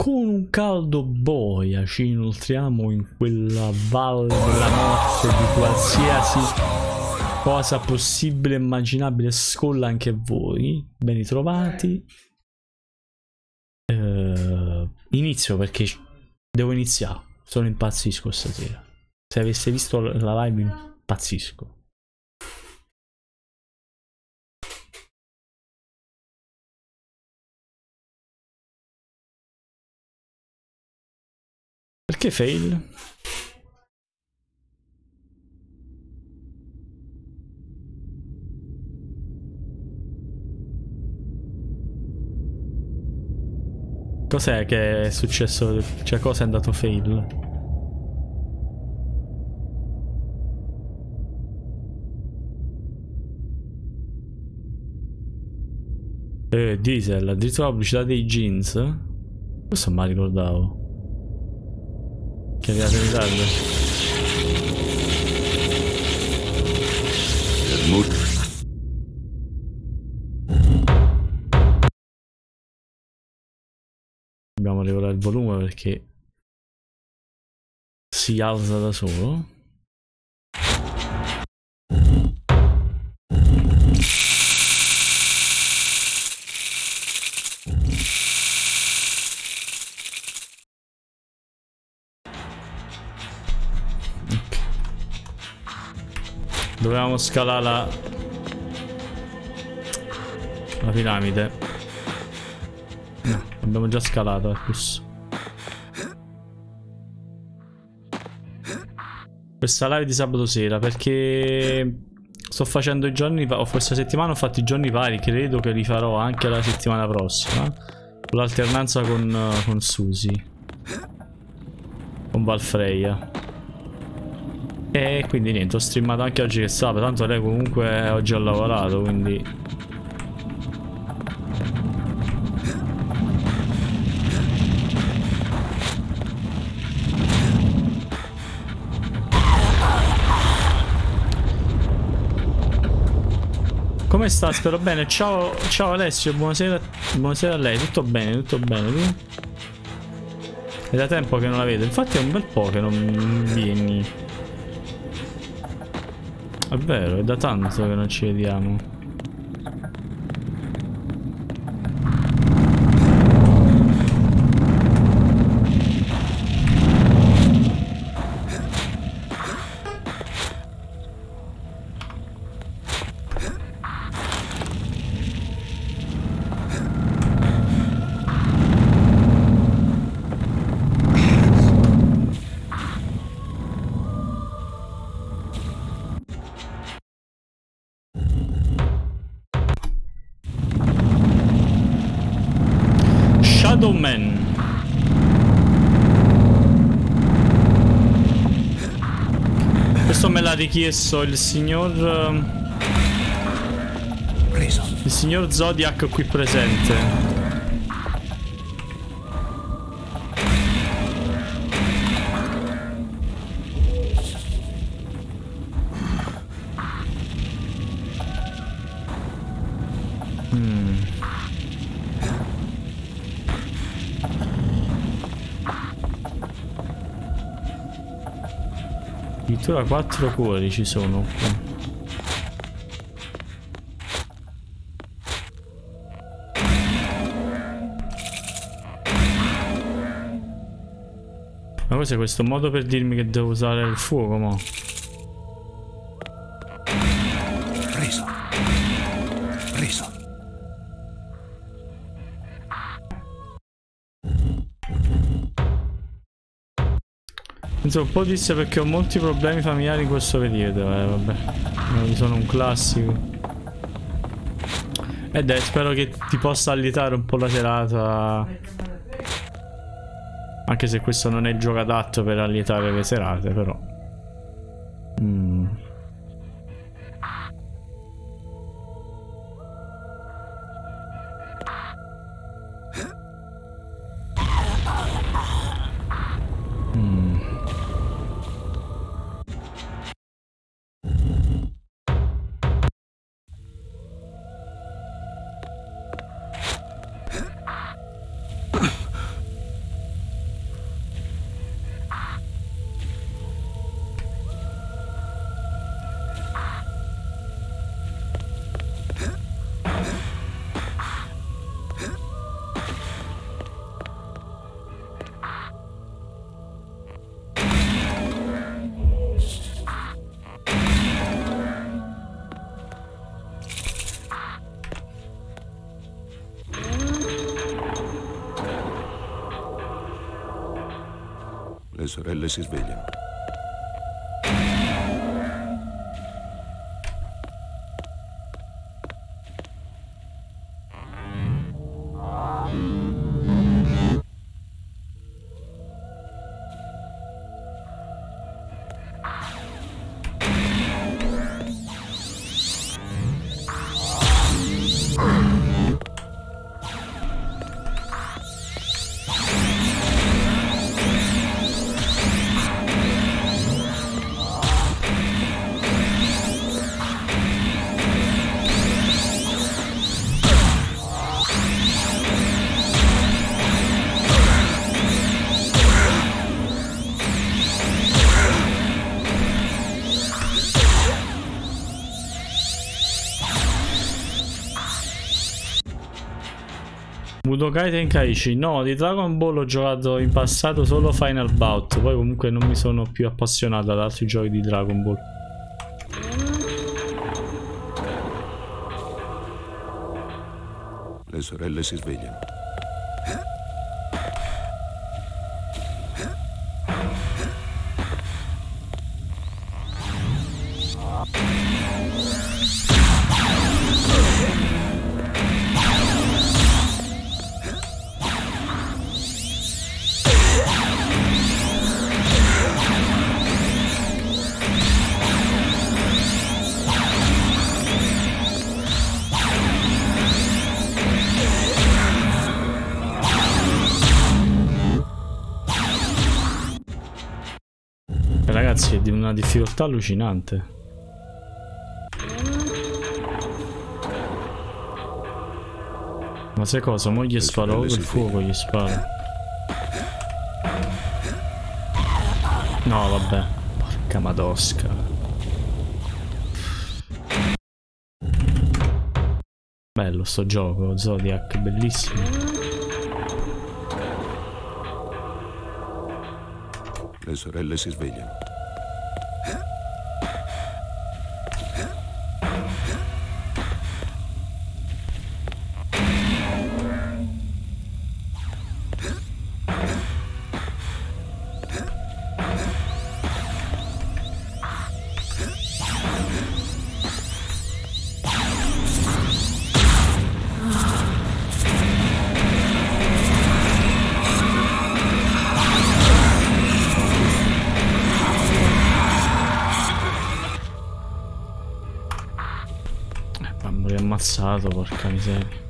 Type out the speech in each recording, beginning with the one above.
con un caldo boia ci inoltriamo in quella valle della morte di qualsiasi cosa possibile e immaginabile. Scolla anche voi. Ben ritrovati. Inizio perché devo iniziare. Sono impazzisco stasera. Se aveste visto la live impazzisco. Perché fail? Cos'è che è successo? Cioè, cosa è andato fail? Diesel, addirittura la pubblicità dei jeans? Questo non me la ricordavo. Che arrivate in ritardo. Dobbiamo regolare il volume perché si alza da solo. Dovevamo scalare la piramide. No, abbiamo già scalato, Arcus. Questa live di sabato sera perché sto facendo i giorni, o questa settimana ho fatto i giorni vari, credo che li farò anche la settimana prossima. Con l'alternanza con Susi. Con Valfreya. E quindi niente, ho streamato anche oggi che è sabato, tanto lei comunque oggi ha lavorato, quindi... Come sta? Spero bene. Ciao, ciao Alessio, buonasera, buonasera a lei. Tutto bene, tu? È da tempo che non la vedo, infatti è un bel po' che non vieni. È vero, è da tanto che non ci vediamo. Shadowman. Questo me l'ha richiesto il signor... il signor Zodiac qui presente. Addirittura 4 cuori ci sono qua. Ma cos'è questo modo per dirmi che devo usare il fuoco, mo? Preso. Insomma, un po' triste perché ho molti problemi familiari in questo periodo, vabbè. Non sono un classico. E dai, spero che ti possa allietare un po' la serata. Anche se questo non è il gioco adatto per allietare le serate, però. Le sorelle si svegliano. Budokai Tenkaichi. No, di Dragon Ball ho giocato in passato solo Final Bout. Poi comunque non mi sono più appassionato ad altri giochi di Dragon Ball. Le sorelle si svegliano. Ragazzi, è di una difficoltà allucinante. Ma sai cosa? Mo gli sparo col fuoco, gli sparo. No, vabbè. Porca madosca. Bello sto gioco, Zodiac, bellissimo. Le sorelle si svegliano. Mi ho ammazzato, porca miseria.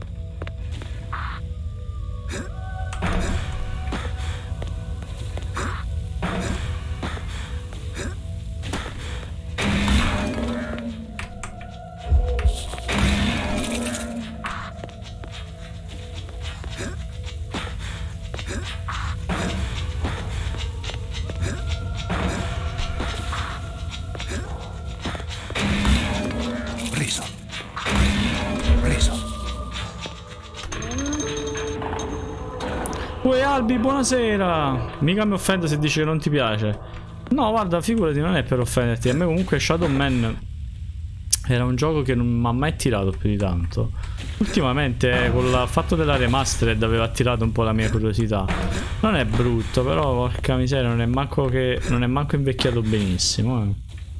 Uè Albi, buonasera. Mica mi offendo se dici che non ti piace. No, guarda, figurati, non è per offenderti. A me comunque Shadow Man era un gioco che non mi ha mai tirato più di tanto. Ultimamente con il fatto della remastered aveva attirato un po' la mia curiosità. Non è brutto, però porca miseria, non è manco invecchiato benissimo,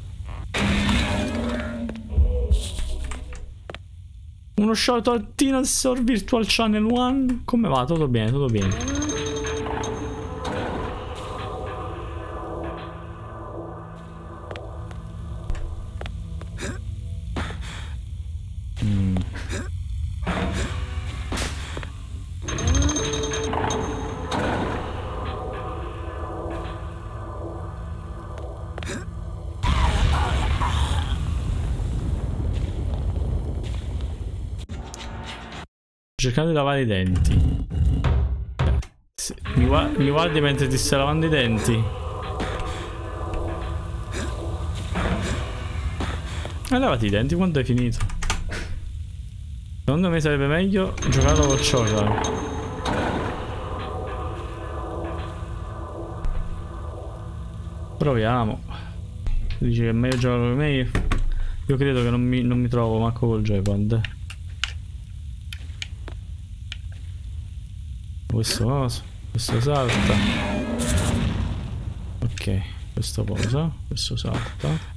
Uno shout out Dinosaur Virtual Channel 1. Come va? Tutto bene, tutto bene. Cercando di lavare i denti. Mi guardi mentre ti stai lavando i denti? Lavati i denti quando hai finito. Secondo me sarebbe meglio giocarlo col ciocalo. Proviamo. Dici che è meglio giocare con me? Io credo che non mi trovo manco col joypad. Questo cosa? Questo salta. Ok, questo posa, questo salta.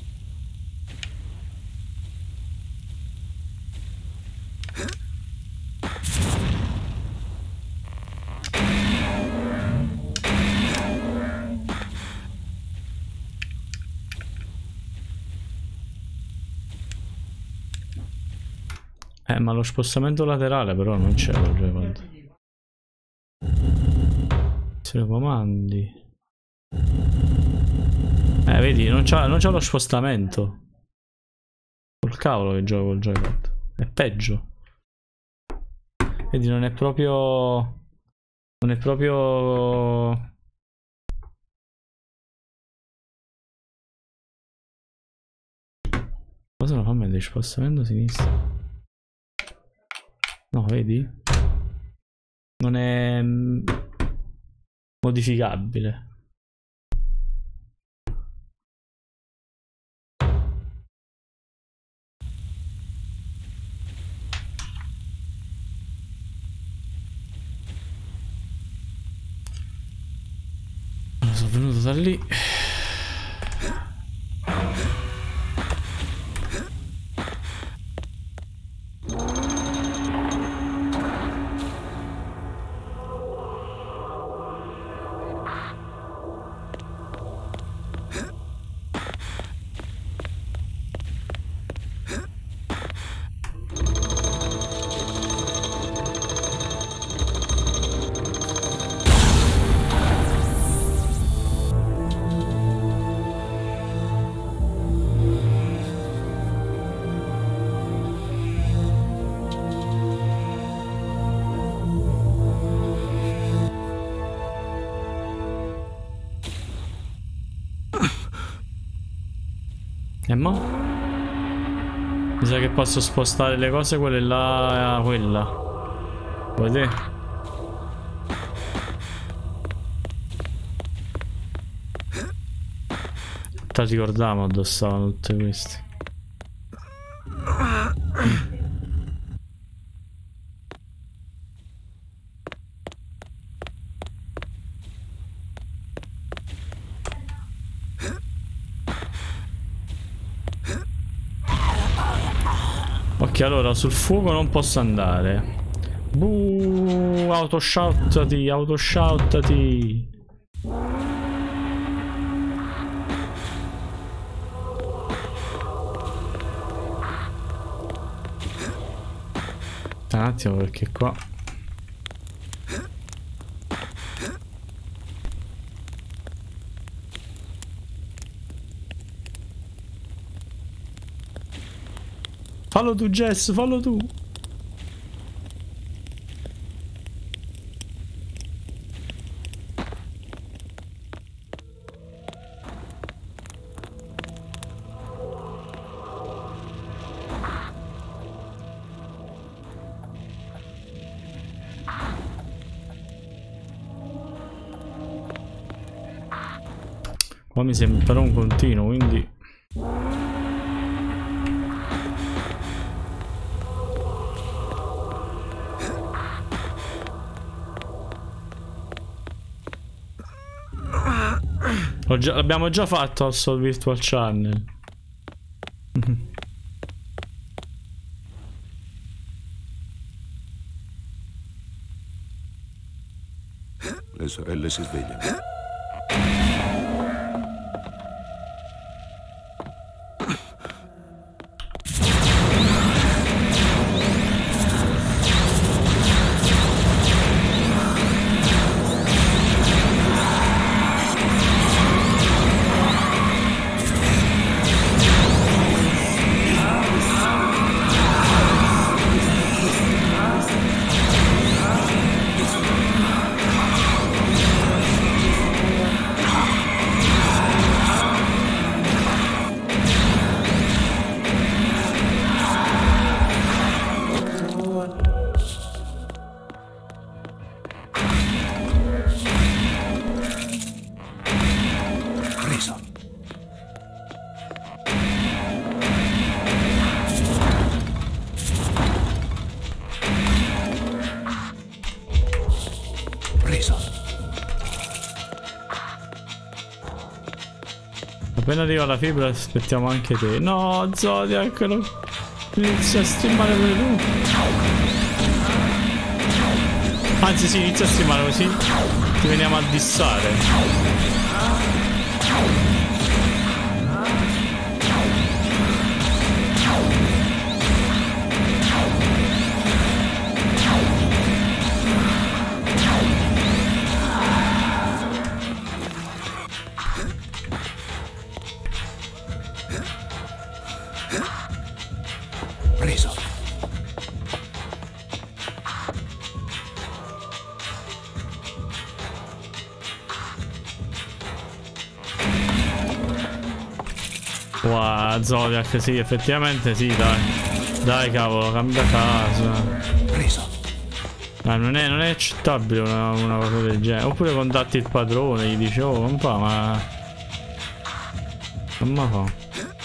Ma lo spostamento laterale però non c'è col joypad. Se lo comandi. Vedi, non c'ha lo spostamento. Col cavolo che gioco col joypad. È peggio. Vedi, non è proprio... Non è proprio... Cosa lo fa vedere? Spostamento a sinistra. No, vedi? Non è... modificabile. Sono venuto da lì. E mo? Mi sa che posso spostare le cose quelle là, quella. Vuoi vedere? Ti ricordavo dove stavano tutte queste. Ok, allora sul fuoco non posso andare. Autoshoutati, autoshoutati. Un attimo perché qua... Fallo tu, Jess, fallo tu. Qua mi sembra però un continuo, quindi... L'abbiamo già fatto al Soul Virtual Channel. Le sorelle si svegliano. Appena arriva la fibra aspettiamo anche te. No, Zodiac, inizia a streamare pure tu. Anzi sì, inizia a streamare così ti veniamo a dissare. Preso. Wow, Zodiac, sì, effettivamente sì, dai. Dai, cavolo, cambia casa. Preso. Non è accettabile una cosa del genere. Oppure contatti il padrone, gli dici, oh, non fa, ma... Non ma fa.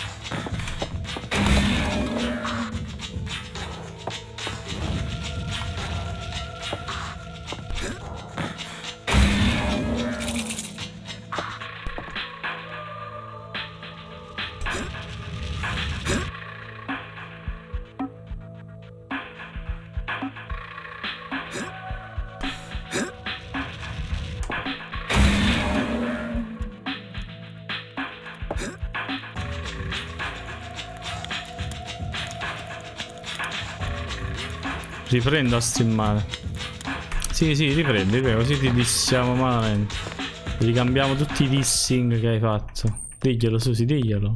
Riprendo a streamare. Sì, riprendi, così ti dissiamo malamente. Ricambiamo tutti i dissing che hai fatto. Diglielo, Susi, diglielo.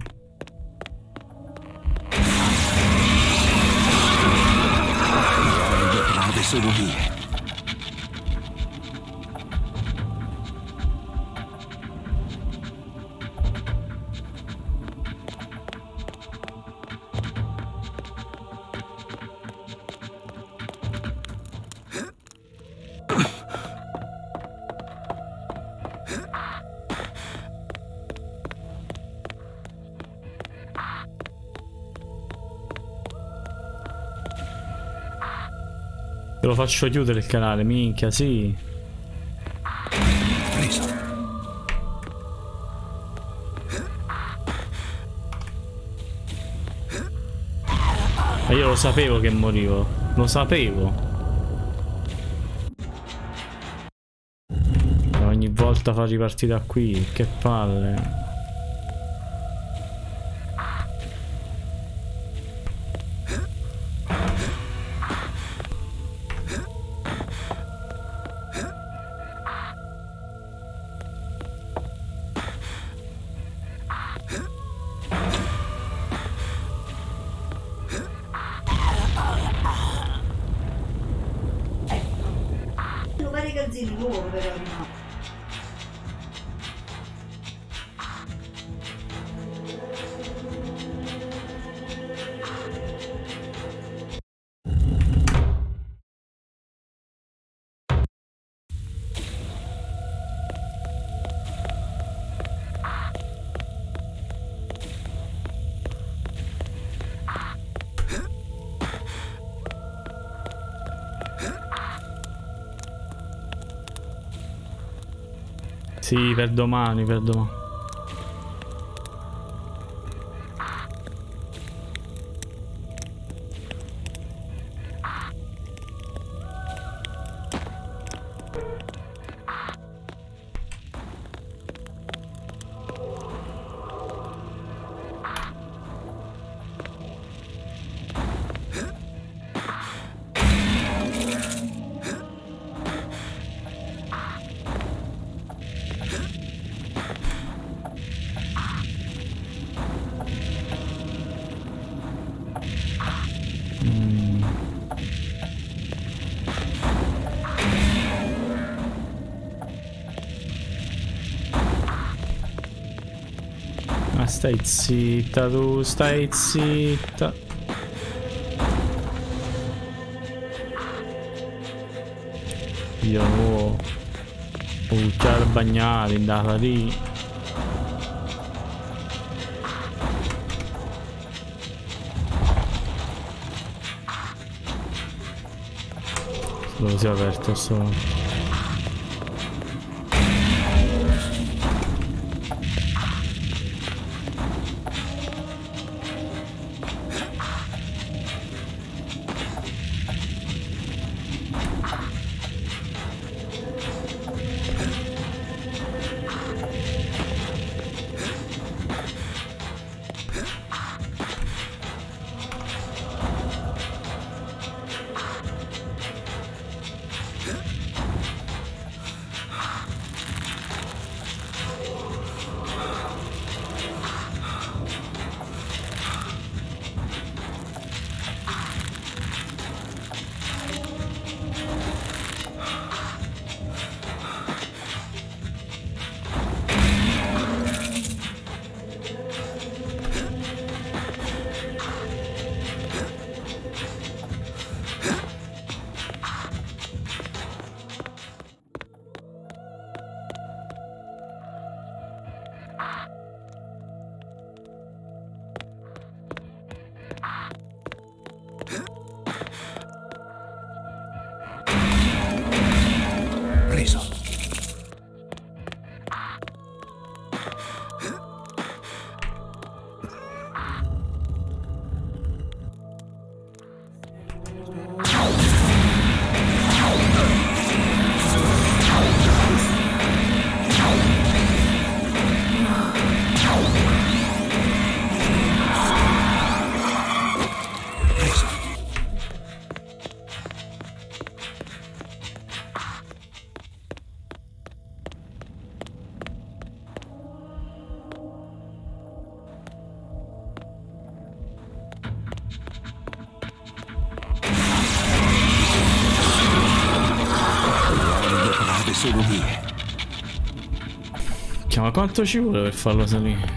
Le prove sono mie. Te lo faccio chiudere il canale, minchia, sì. Preso. Ma io lo sapevo che morivo. Lo sapevo. Ogni volta fa ripartire da qui, che palle. Vari calzini nuovi però no. Sì, per domani, per domani. Ma stai zitta tu, stai zitta. Io ho bucciato bagnati, andata lì. Lo si è aperto solo. Fesserie. Ma quanto ci vuole per farlo salire?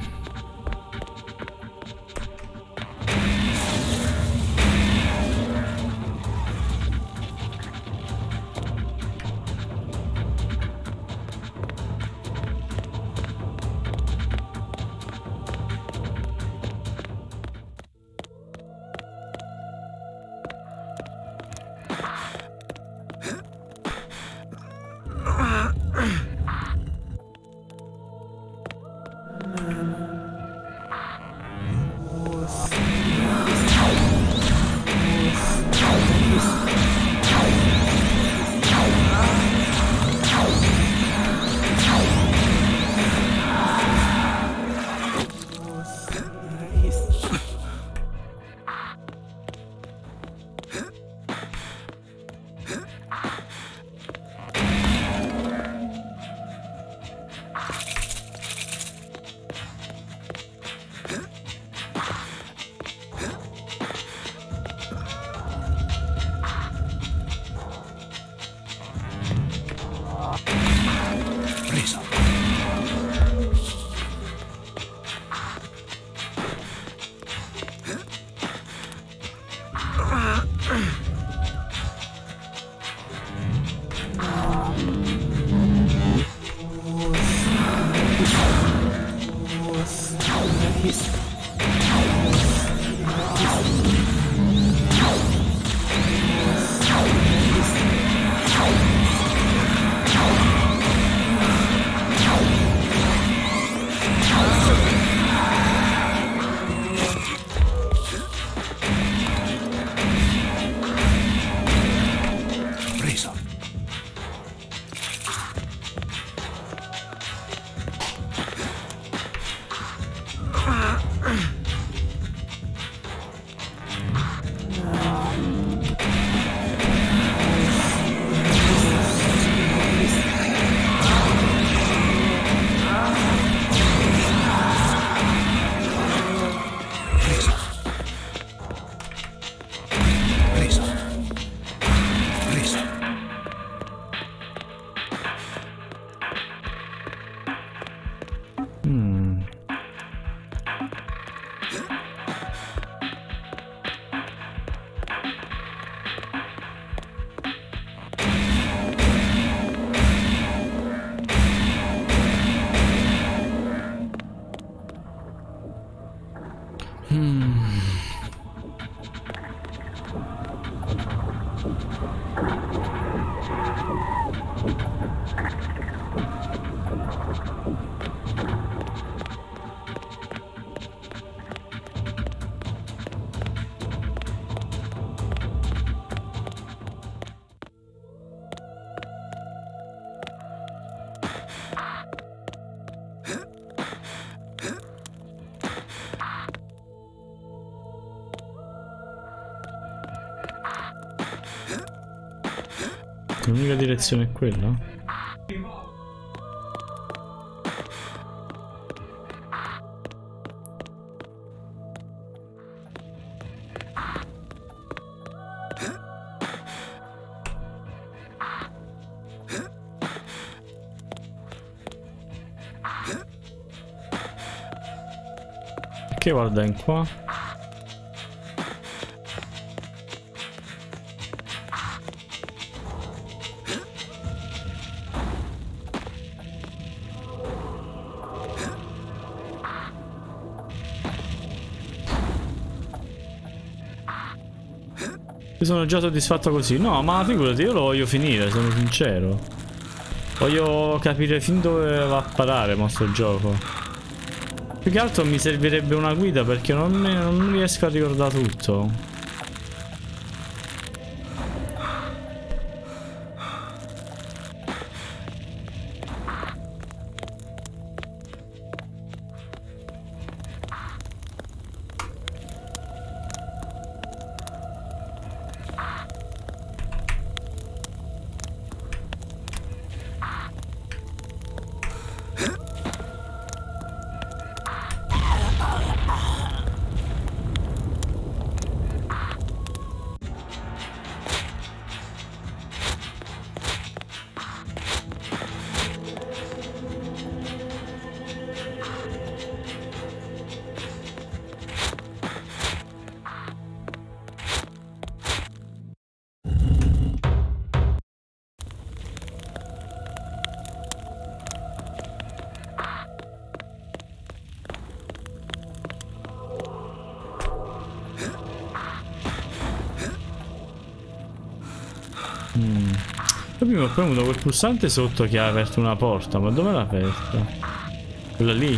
Preso. Preso. Preso. Preso. Preso. L'unica direzione è quella? Che guarda in qua? Io sono già soddisfatto così. No, ma figurati, io lo voglio finire, sono sincero. Voglio capire fin dove va a parare mo sto gioco. Più che altro mi servirebbe una guida perché non riesco a ricordare tutto. Io prima ho premuto quel pulsante sotto che ha aperto una porta, ma dove l'ha aperta? Quella lì?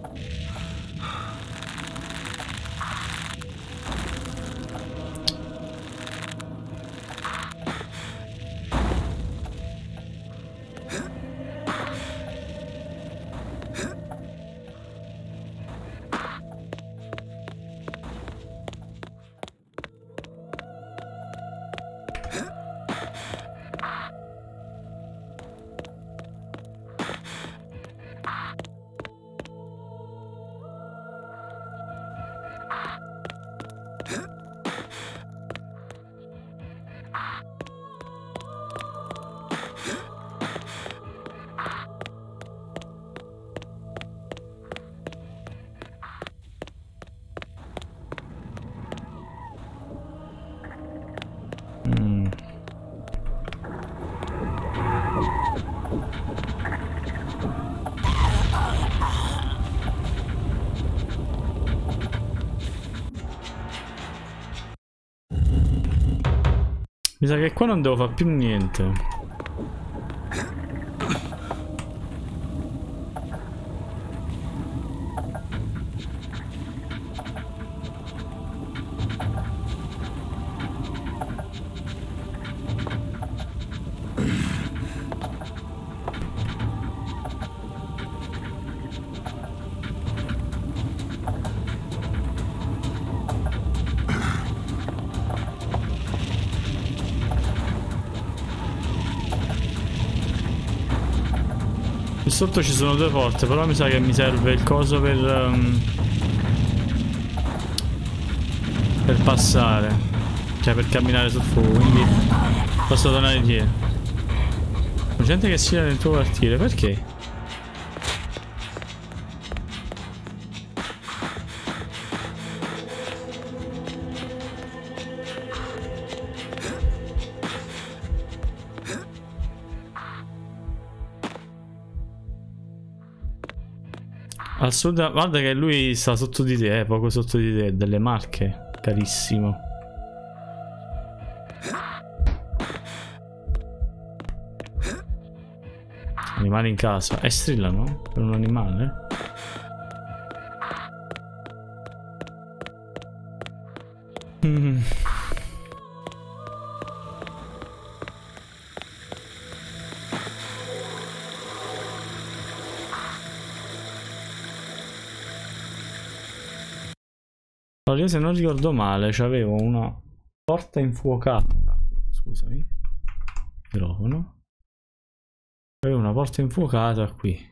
Mi sa che qua non devo fare più niente. Qui sotto ci sono due porte, però mi sa che mi serve il coso per passare. Cioè per camminare sul fuoco, quindi posso tornare indietro. C'è gente che sia nel tuo quartiere, perché? Al sud, guarda che lui sta sotto di te, poco sotto di te, delle marche, carissimo. Animali in casa, strillano per un animale? Allora, io se non ricordo male c'avevo una porta infuocata. Scusami. Microfono. C'avevo una porta infuocata qui.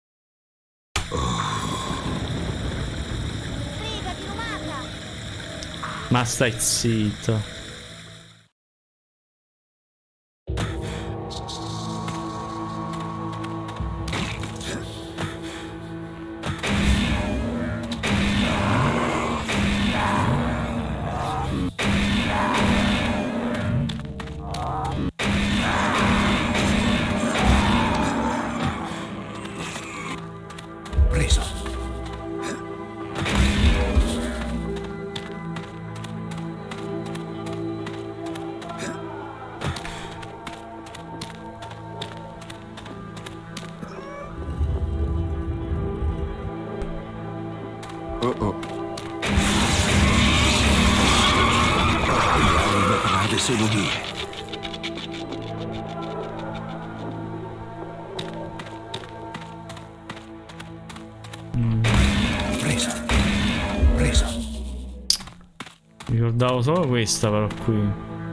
Ma stai zitto. Ricordavo solo questa però qui.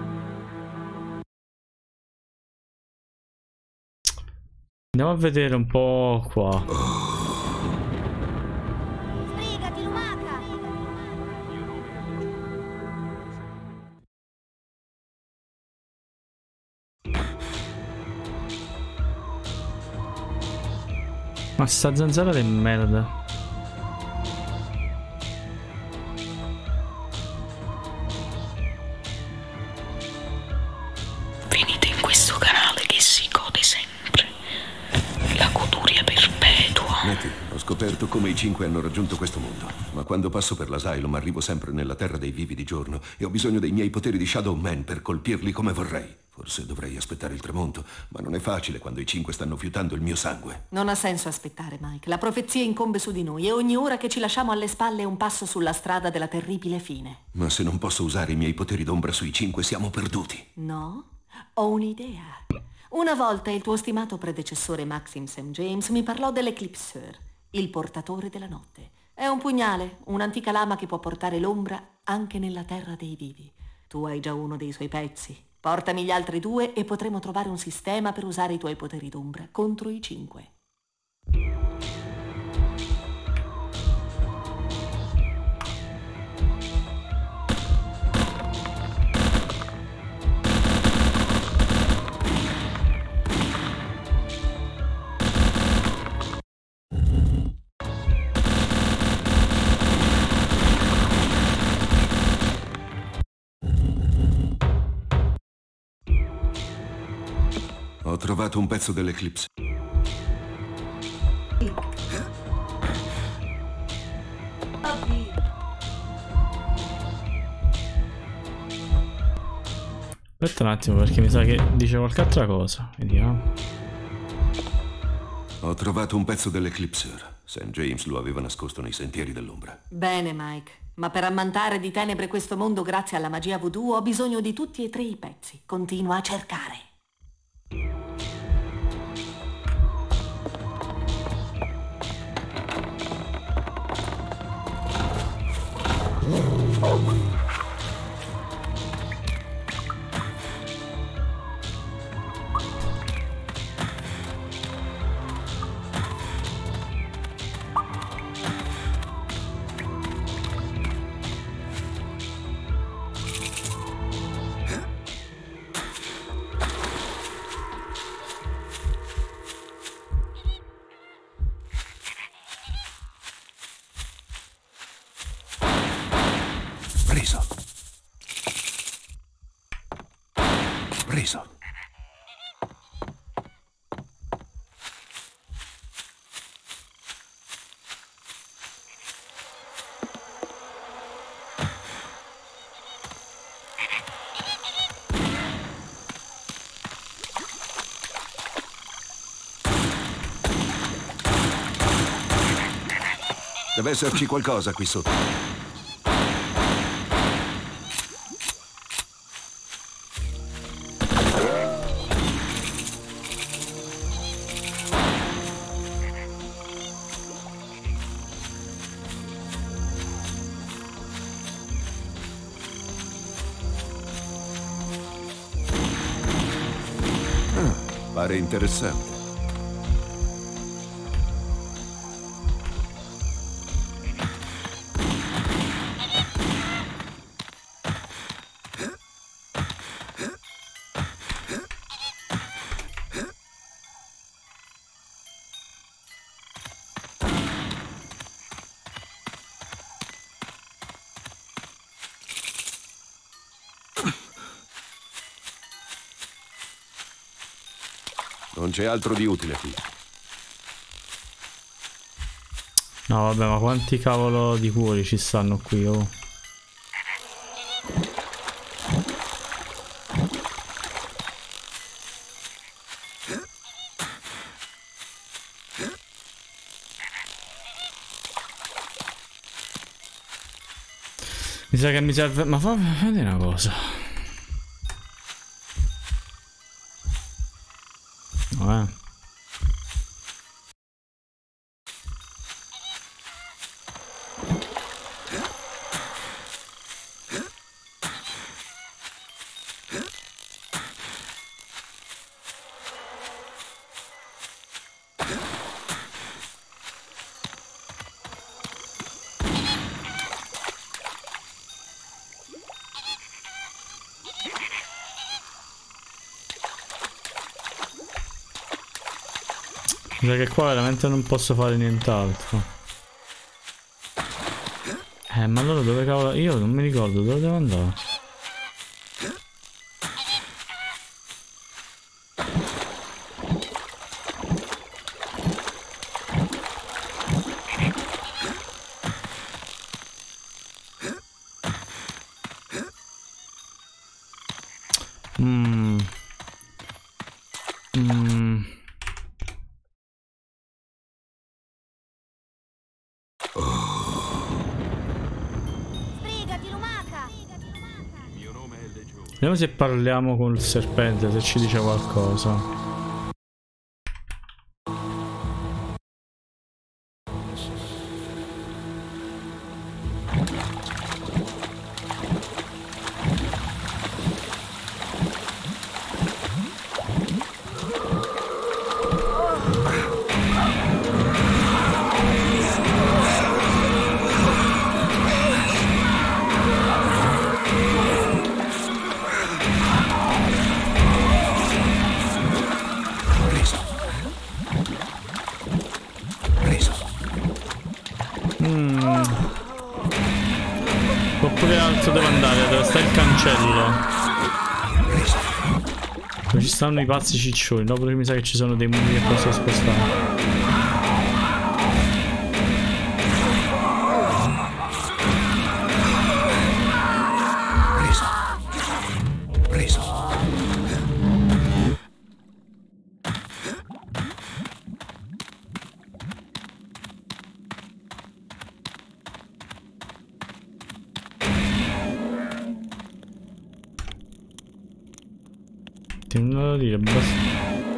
Andiamo a vedere un po' qua. Sbrigati, lumaca! Ma sta zanzara di merda. Venite in questo canale che si gode sempre. La goduria perpetua. Nettie, ho scoperto come i 5 hanno raggiunto questo mondo. Ma quando passo per l'asylum arrivo sempre nella terra dei vivi di giorno e ho bisogno dei miei poteri di Shadow Man per colpirli come vorrei. Forse dovrei aspettare il tramonto, ma non è facile quando i 5 stanno fiutando il mio sangue. Non ha senso aspettare, Mike. La profezia incombe su di noi e ogni ora che ci lasciamo alle spalle è un passo sulla strada della terribile fine. Ma se non posso usare i miei poteri d'ombra sui 5, siamo perduti. No? Ho un'idea. Una volta il tuo stimato predecessore Maxim St. James mi parlò dell'Eclipseur, il portatore della notte. È un pugnale, un'antica lama che può portare l'ombra anche nella terra dei vivi. Tu hai già uno dei suoi pezzi. Portami gli altri 2 e potremo trovare un sistema per usare i tuoi poteri d'ombra contro i 5. Ho trovato un pezzo dell'Eclipse. Aspetta un attimo perché mi sa che dice qualche altra cosa. Vediamo. Ho trovato un pezzo dell'Eclipseur. St. James lo aveva nascosto nei sentieri dell'ombra. Bene, Mike. Ma per ammantare di tenebre questo mondo grazie alla magia voodoo ho bisogno di tutti e 3 i pezzi. Continua a cercare. Preso. Preso. Deve esserci qualcosa qui sotto. Pare interessante. Non c'è altro di utile qui. No vabbè, ma quanti cavolo di cuori ci stanno qui, oh. Mi sa che mi serve... Ma fammi una cosa. Mi sa che qua veramente non posso fare nient'altro. Ma allora dove cavolo... Io non mi ricordo dove devo andare. Vediamo se parliamo con il serpente, se ci dice qualcosa. Oppure altro devo andare, dove sta il cancello. Dove ci stanno i pazzi ciccioni. Dopo che mi sa che ci sono dei muri che posso spostare. Non da dire, basta.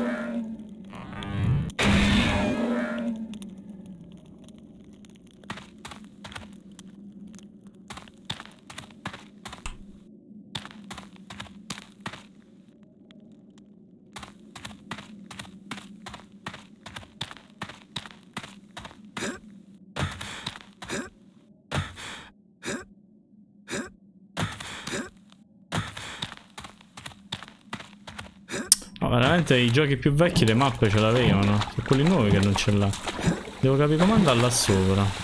No, veramente i giochi più vecchi le mappe ce l'avevano. Sono quelli nuovi che non ce l'ha. Devo capire come andare là sopra.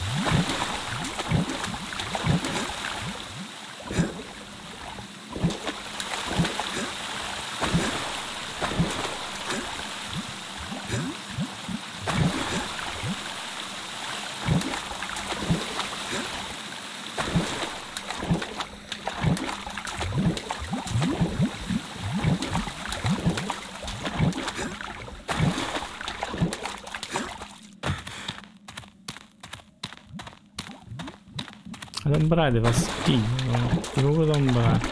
L'ombrade fa schifo, tipo quello d'ombrade.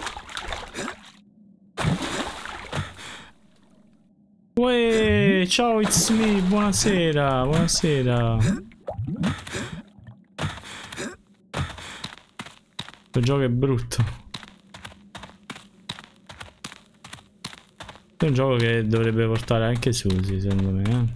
Uè, ciao it's me, buonasera, buonasera. Questo gioco è brutto. È un gioco che dovrebbe portare anche Susi, secondo me, eh.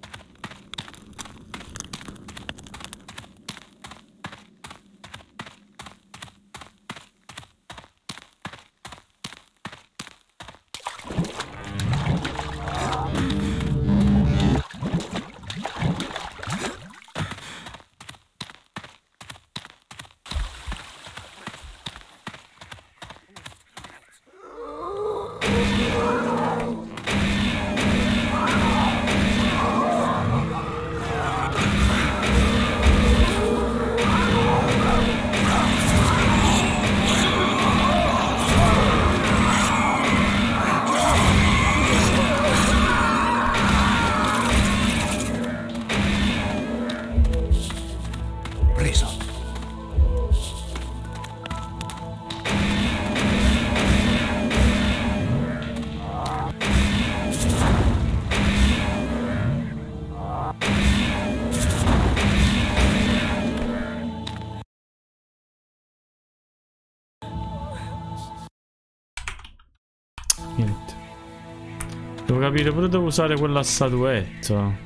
Niente. Devo capire pure dove usare quella statuetta.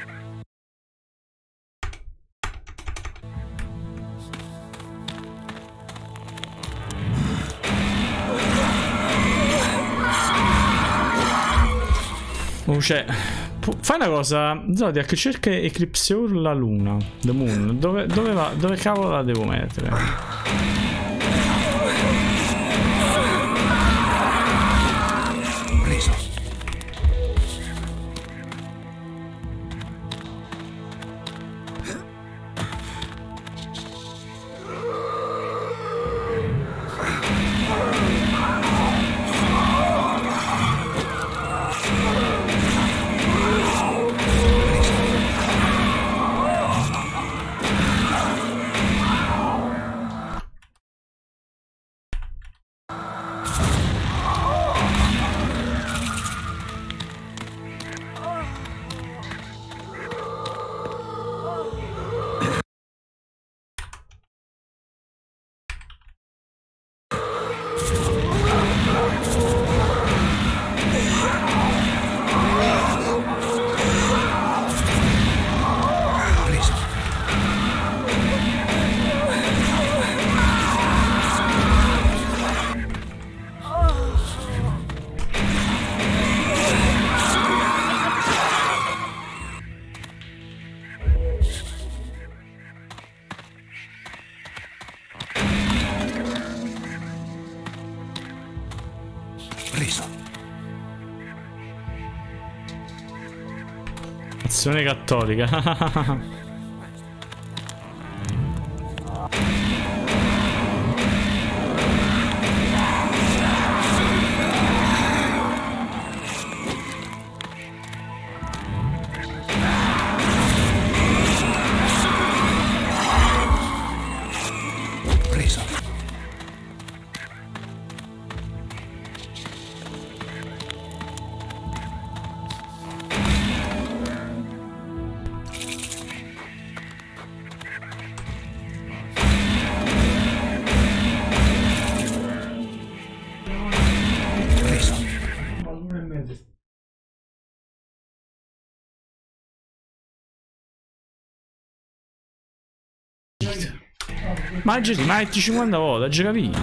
Oh, cioè, fai una cosa, Zodiac, cerca Eclipse Or la luna, The Moon. Dove va? Dove cavolo la devo mettere? Azione cattolica. Ma Gesù, ma 50 volte, ha già capito.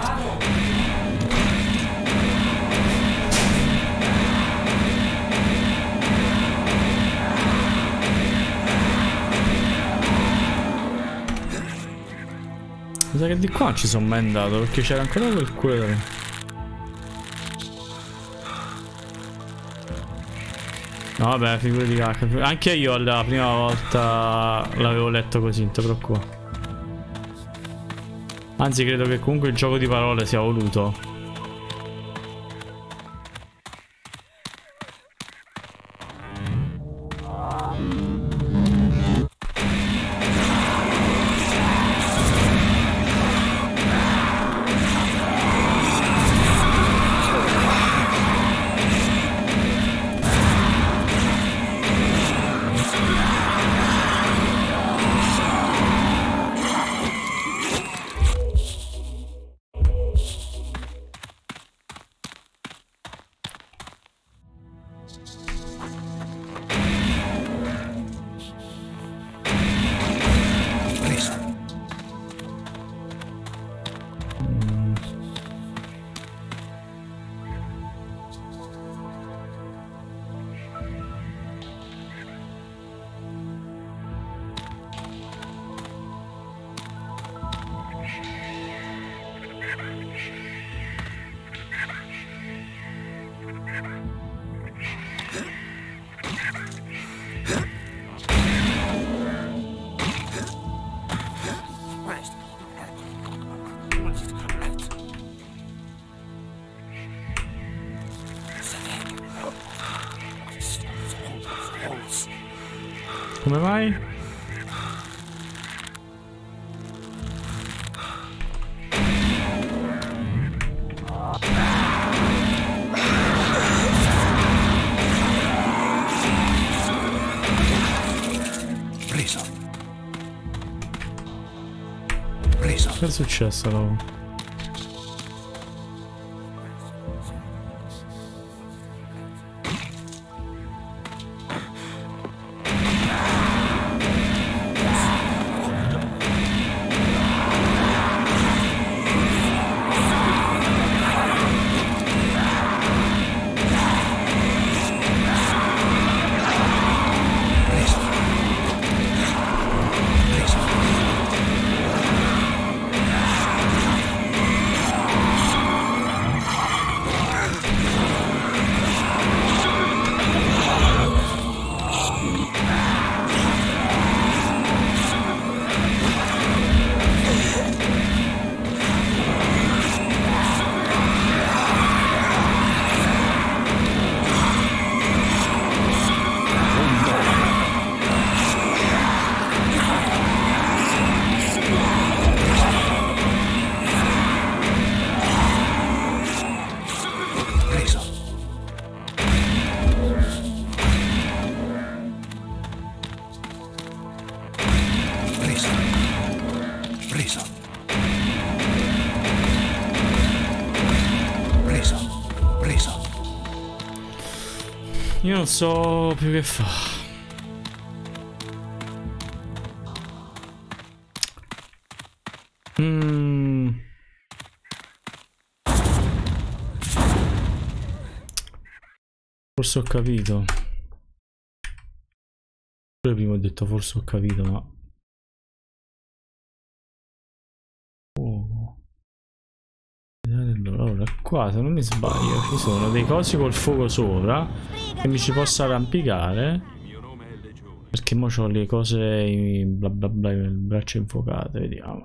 Mi sa che di qua non ci sono mai andato perché c'era ancora quel culo da me. No vabbè, figurati cacca. Anche io la prima volta l'avevo letto così, non ti preoccupare. Anzi credo che comunque il gioco di parole sia voluto. Come mai? Preso. Preso. Che è successo, no? Io non so più che fa. Forse ho capito. Pure prima ho detto forse ho capito, ma... Oh. Allora, qua se non mi sbaglio ci sono dei cosi col fuoco sopra che mi ci posso arrampicare. Perché mo c'ho le cose bla bla bla, il braccio infuocate, vediamo.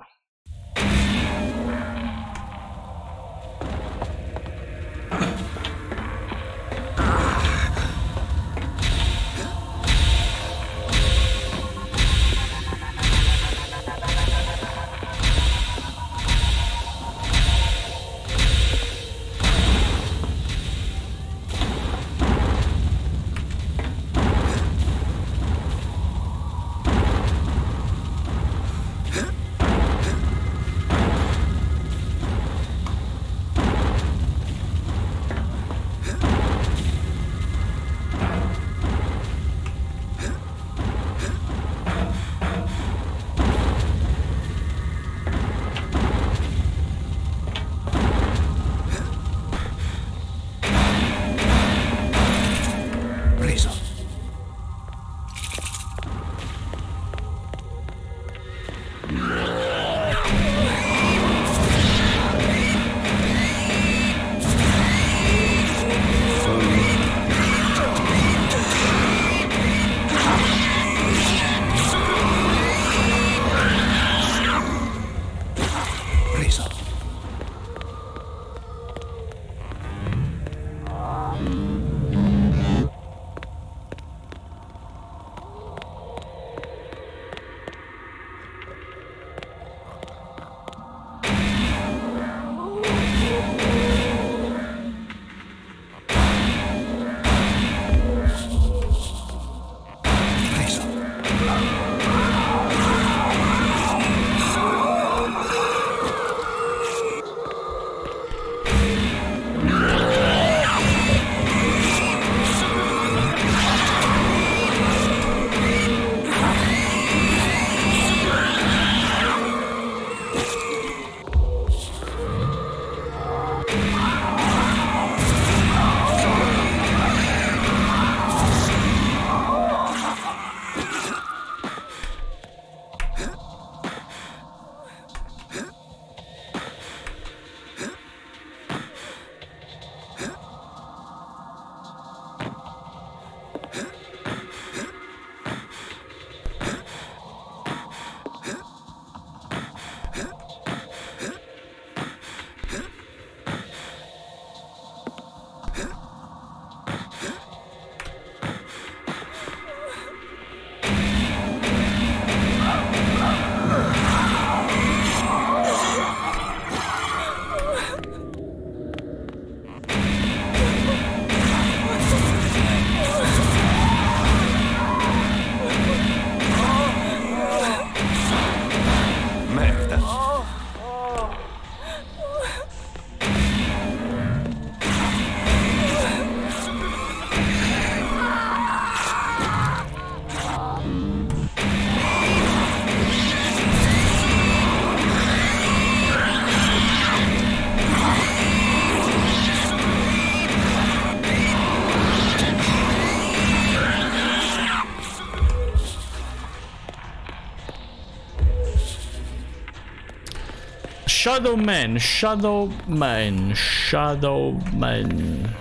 Shadow Man, Shadow Man, Shadow Man.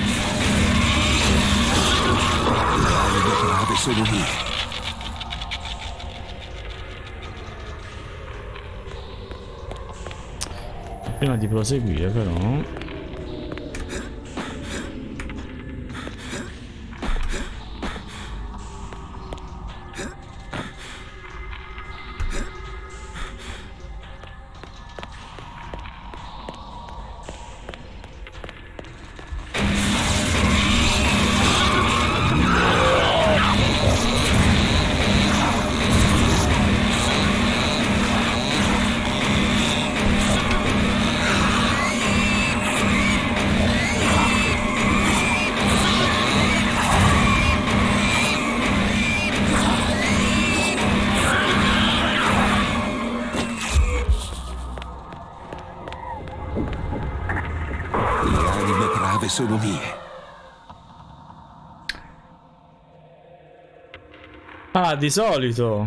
Prima di proseguire però sono mie. Ah, di solito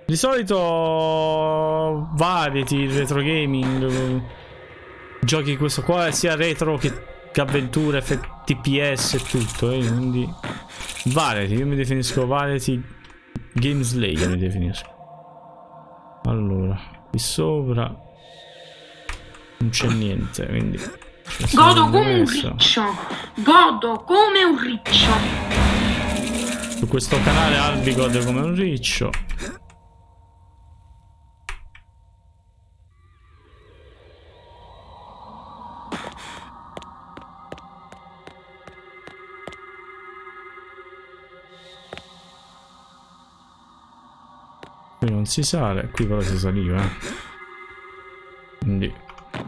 Variety, retro gaming, giochi questo qua sia retro che avventura, TPS e tutto, quindi Variety, io mi definisco Variety Game Slayer li definisco. Allora, qui sopra non c'è niente, quindi Godo come un riccio. Godo come un riccio. Su questo canale Albi gode come un riccio. Qui non si sale, qui però si saliva, quindi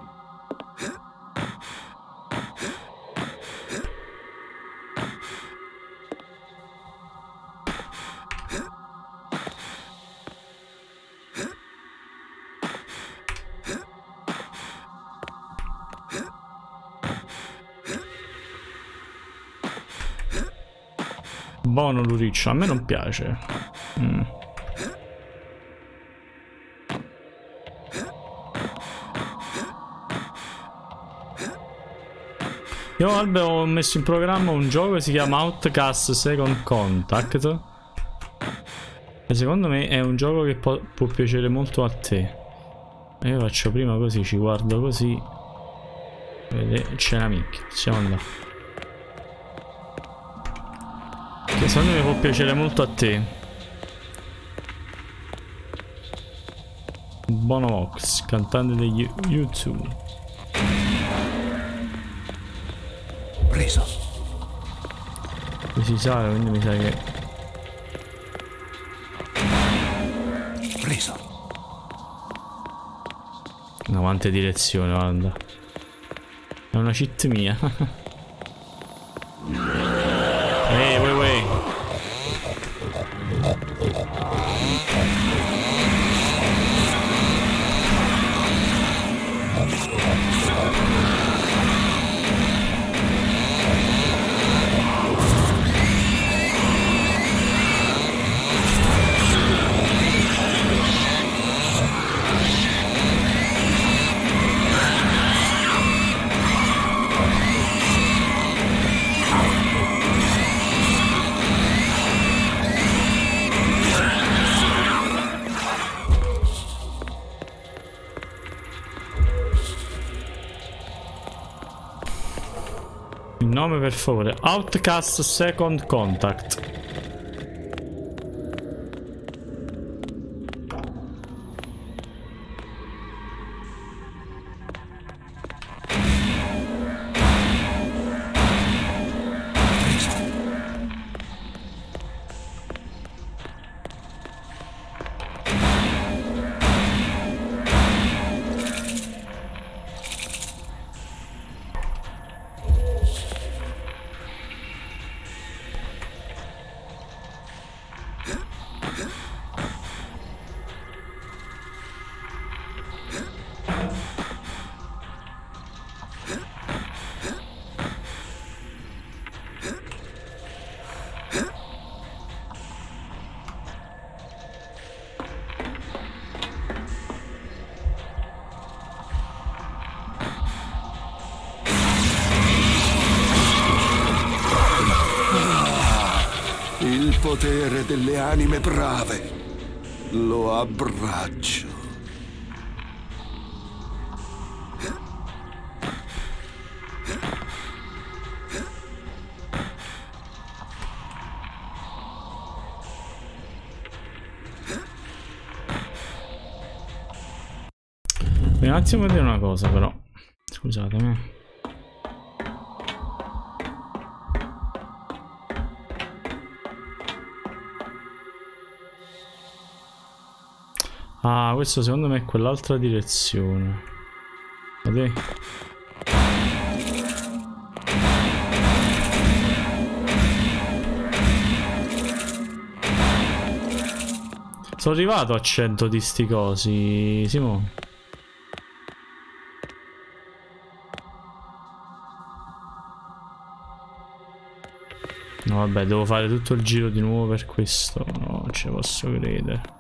buono l'uriccio, a me non piace. Io ho messo in programma un gioco che si chiama Outcast Second Contact, e secondo me è un gioco che può piacere molto a te. Io faccio prima così, ci guardo così. Vedete, c'è una minchia, possiamo andare. Che secondo me può piacere molto a te. Bono Vox, cantante degli YouTube. Preso. Qui si sale, quindi mi sa che... Preso. No, quante direzioni, guarda. È una cheat mia. Ehi, wey. Il nome per favore. Outcast Second Contact. Il potere delle anime brave. Lo abbraccio. Un attimo a dire una cosa però. Scusatemi. Ah, questo secondo me è quell'altra direzione. Vedete? Sono arrivato a 100 di sti cosi, Simo. No, vabbè, devo fare tutto il giro di nuovo per questo. No, non ci posso credere.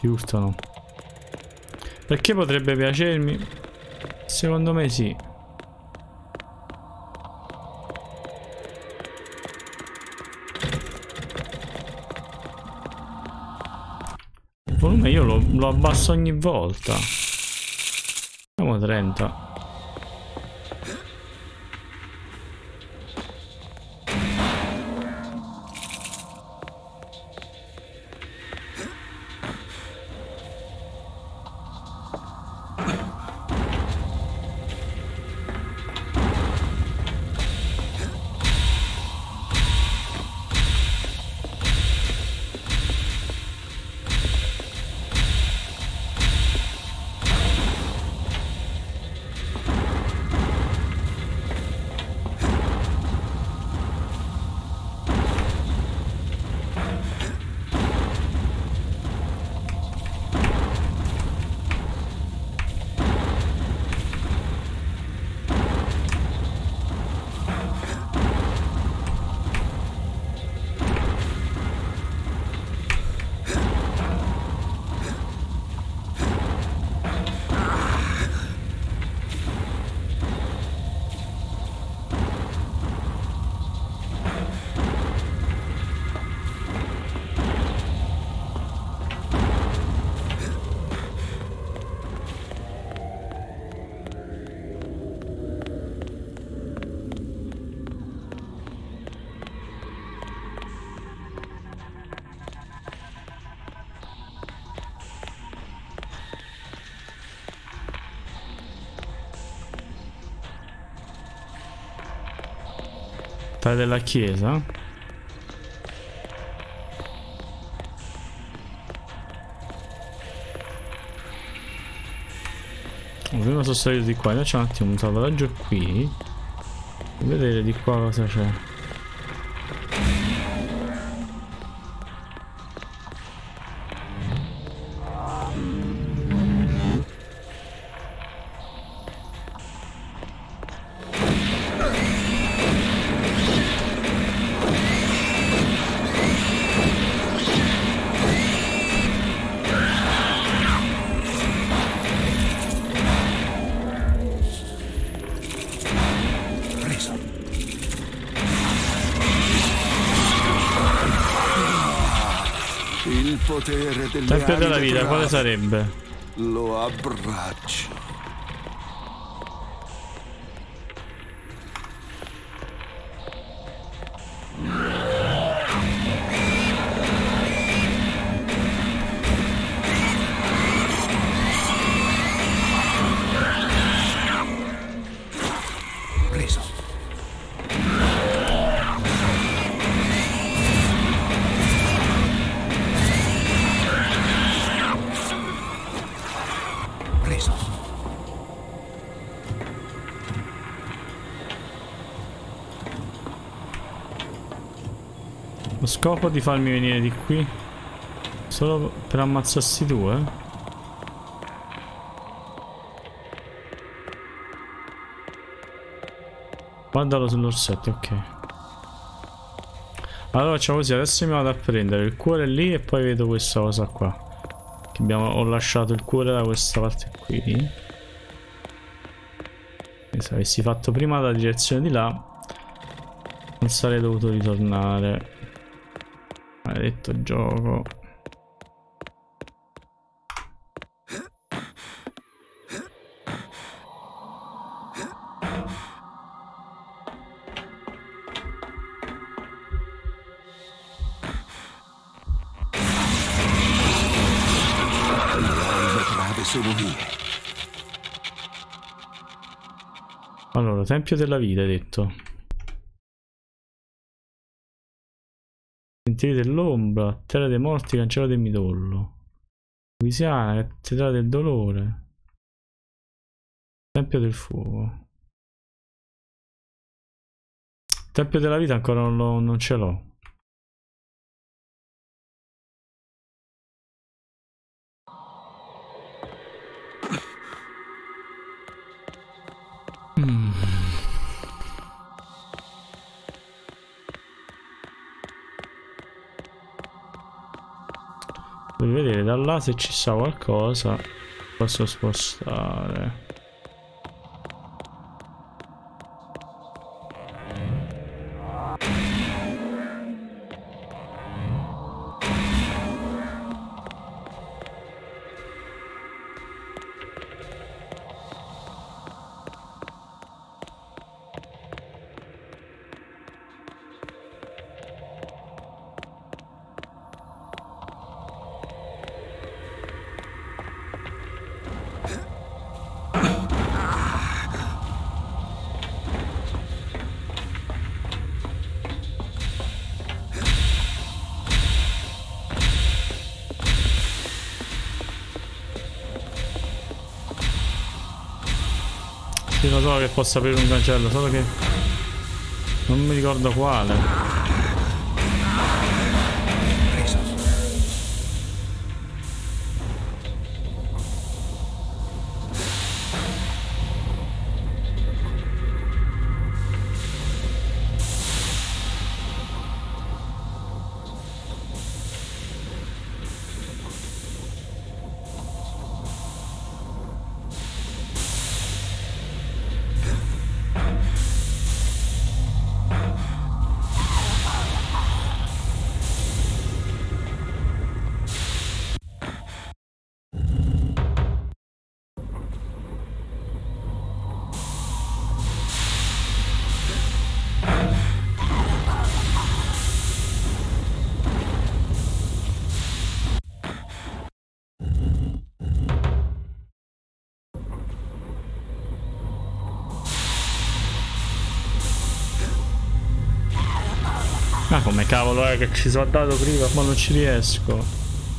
Ti urtano. Perché potrebbe piacermi? Secondo me sì. Il volume io lo abbasso ogni volta. Siamo 30. Della chiesa. Prima sono salito di qua, facciamo un attimo un salvataggio qui. Vedere di qua cosa c'è. Il potere delle Tempio della anime vita, quale brave. sarebbe? Lo abbraccio. Preso. Preso. Lo scopo di farmi venire di qui solo per ammazzarsi tu, eh? Guardalo sull'orsetto, ok. Allora facciamo così, adesso mi vado a prendere il cuore lì e poi vedo questa cosa qua. Che ho lasciato il cuore da questa parte qui. E se avessi fatto prima la direzione di là non sarei dovuto ritornare. Maledetto gioco. Le anime brave sono mie. Allora, Tempio della Vita, hai detto. Sentieri dell'ombra, terra dei morti, cancello del midollo. Louisiana, cattedrale del dolore. Tempio del fuoco. Tempio della vita ancora non ce l'ho. vedere da là se ci sta qualcosa. Posso spostare. Sì, lo so che posso aprire un cancello, solo che non mi ricordo quale. Ma come cavolo è che ci sono dato prima, ma non ci riesco.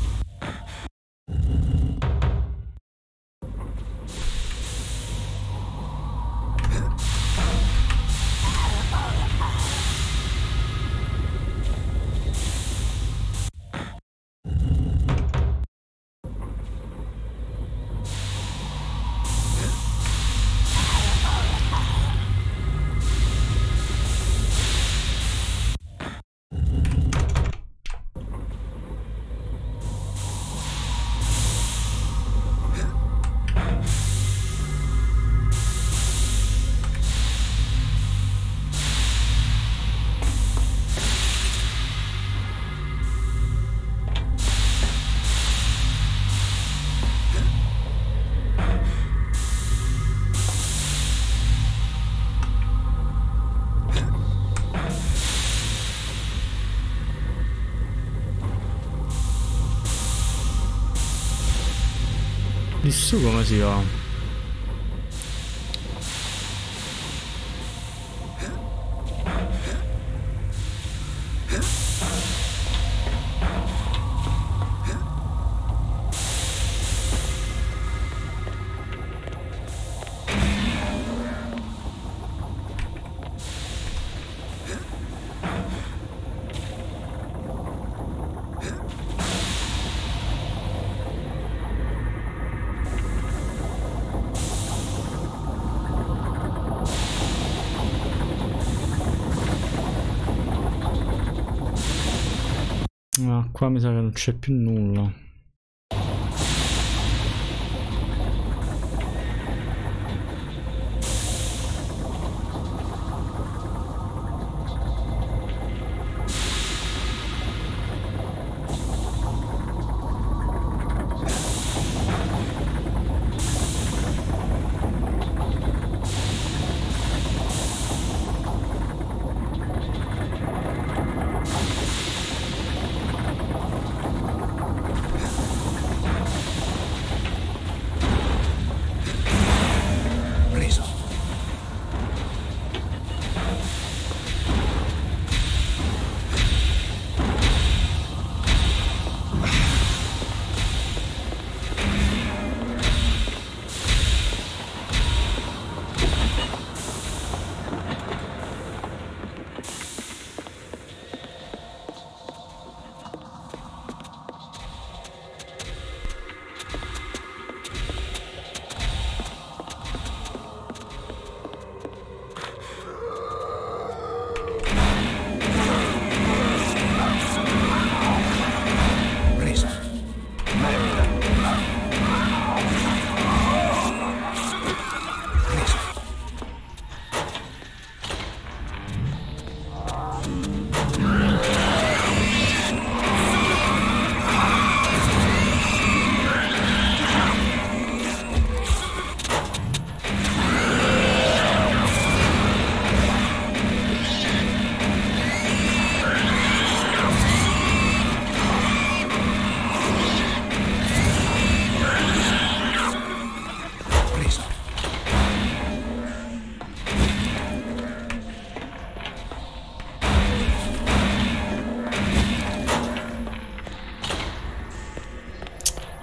Di su come si va? Ah, qua mi sa che non c'è più nulla.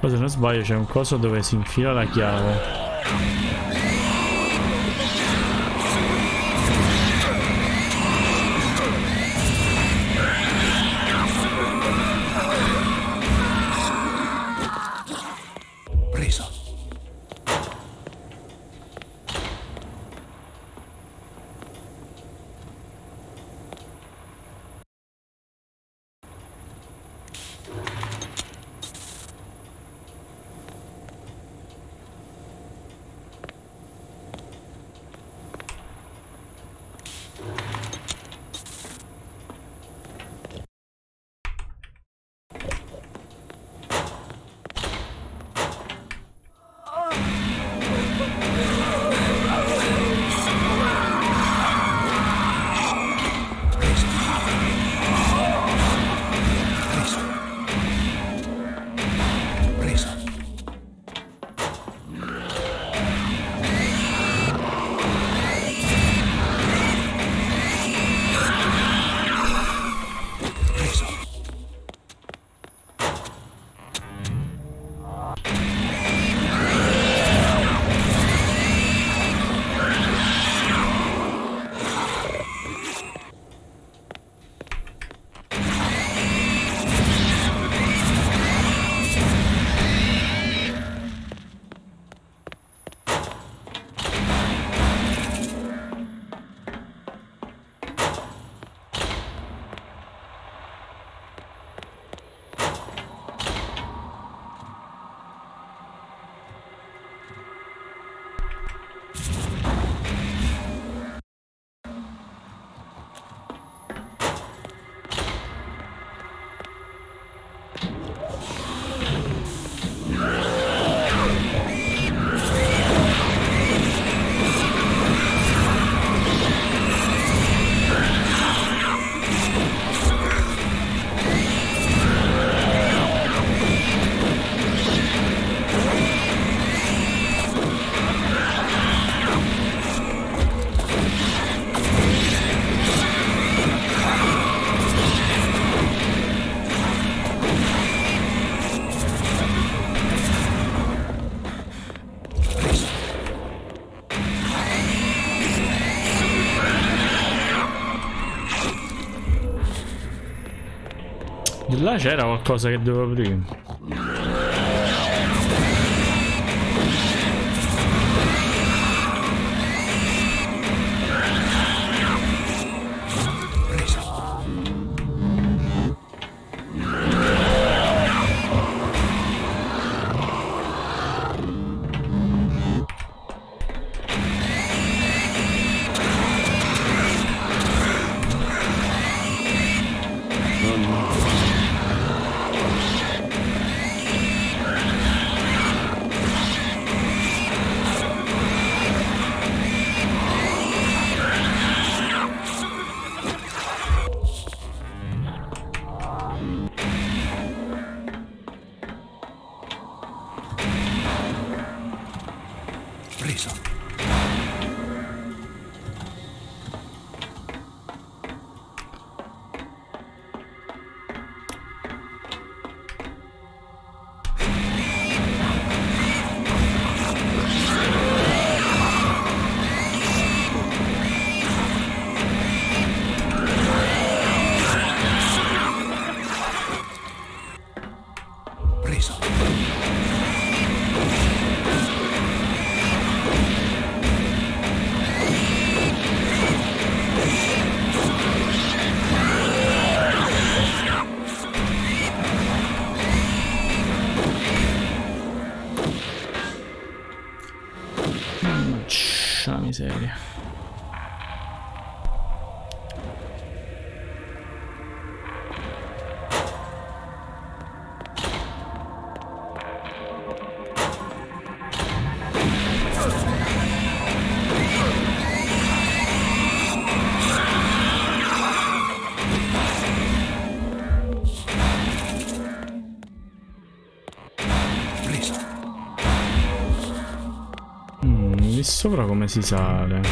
Poi se non sbaglio c'è un coso dove si infila la chiave. Preso. Di là c'era qualcosa che dovevo prima. Preso. Preso. La miseria. Lì sopra come si sale?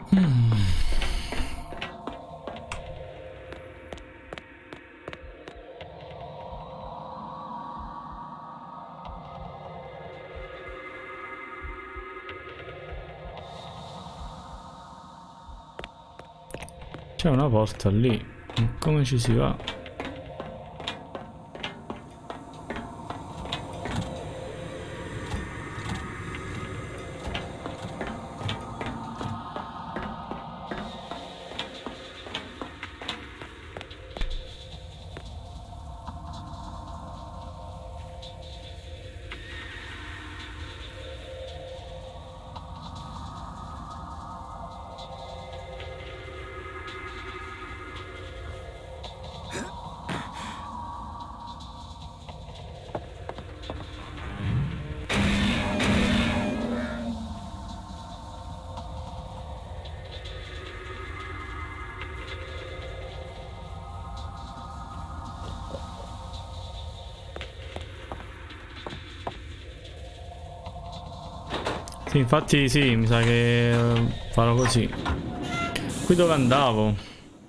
C'è una porta lì. Come ci si va? Sì, infatti sì, mi sa che farò così. Qui dove andavo?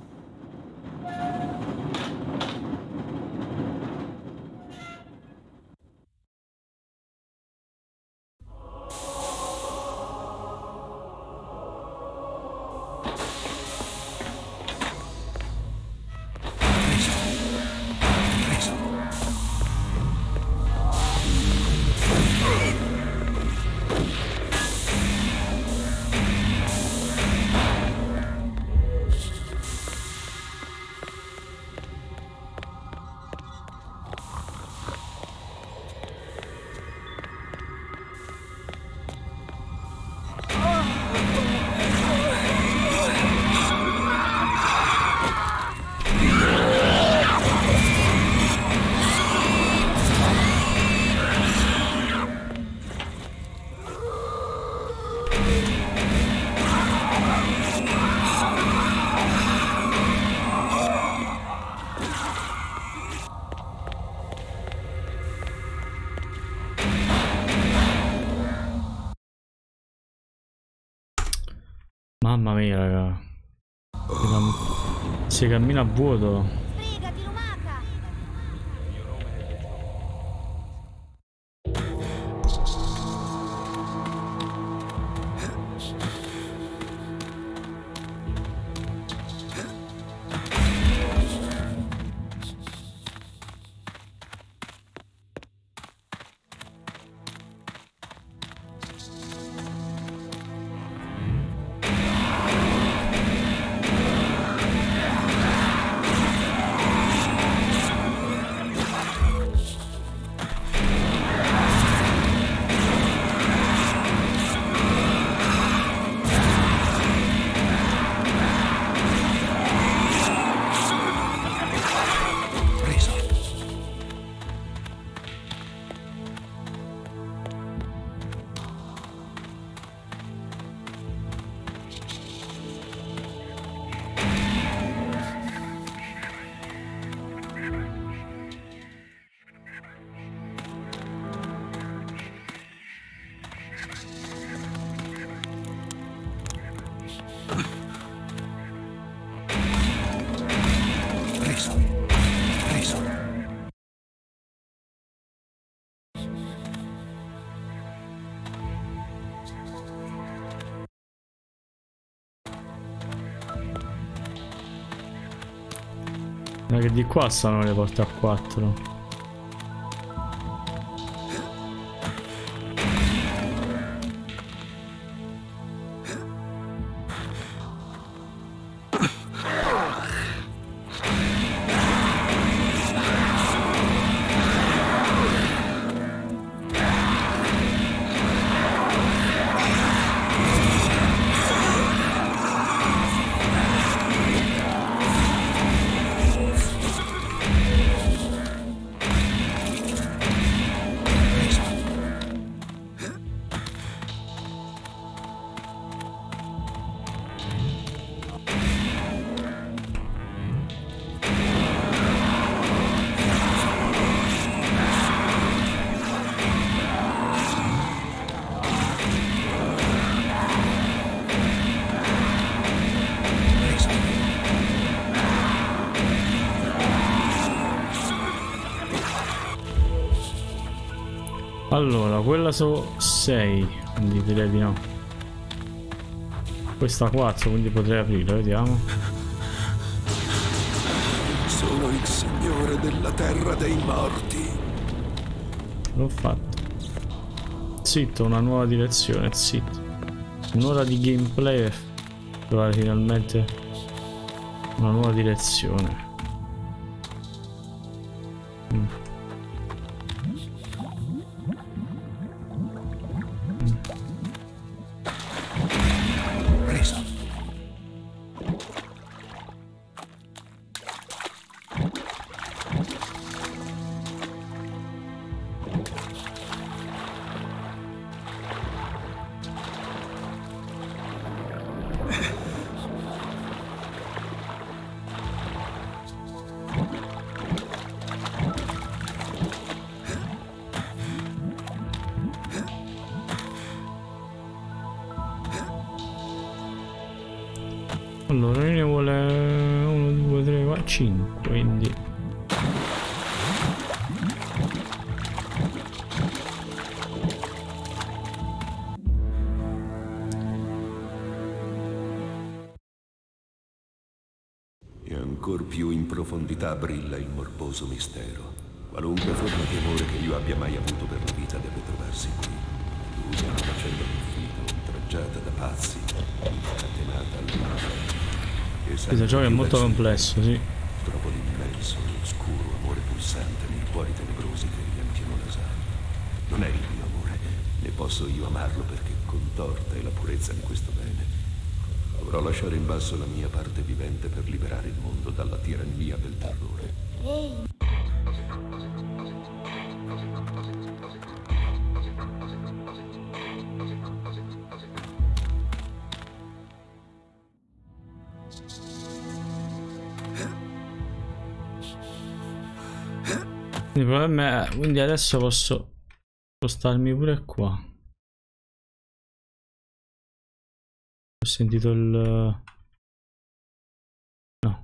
Mamma mia, raga. Si cammina a vuoto. Sbrigati, lumaca! Ma che di qua stanno le porte a 4. Allora, quella so 6, quindi direi di no. Questa 4, quindi potrei aprirla, vediamo. Sono il signore della terra dei morti. L'ho fatto. Zitto, una nuova direzione, zitto. Un'ora di gameplay per trovare finalmente una nuova direzione. Preso. Allora, ne vuole 1, 2, 3, 4, 5, quindi E ancor più in profondità brilla il morboso mistero. Qualunque forma di amore che io abbia mai avuto per la vita deve trovarsi qui. Lui è una faccenda infinita, oltraggiata da pazzi, incatenata all'inferno. questo gioco è molto complesso, sì. Trovo l'immenso e oscuro amore pulsante nei cuori tenebrosi che riempiono la sala. Non è il mio amore, né posso io amarlo perché contorta è la purezza di questo bene. Dovrò lasciare in basso la mia parte vivente per liberare il mondo dalla tirannia del terrore. Il problema è, quindi adesso posso spostarmi pure qua. Ho sentito il... no.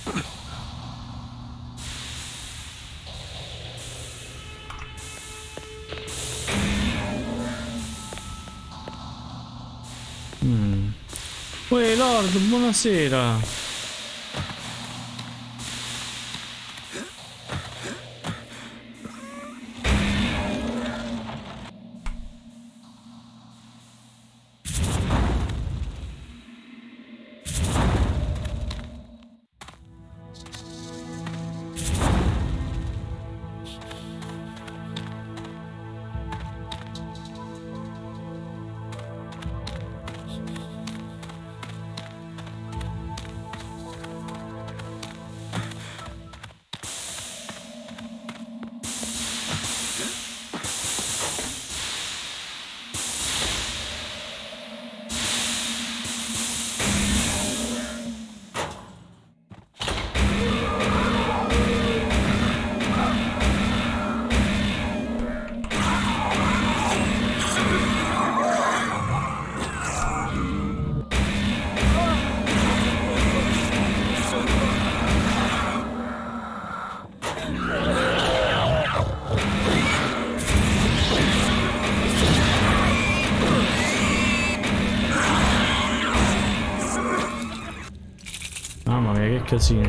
Uè Lord, buonasera. Mamma mia, che casino.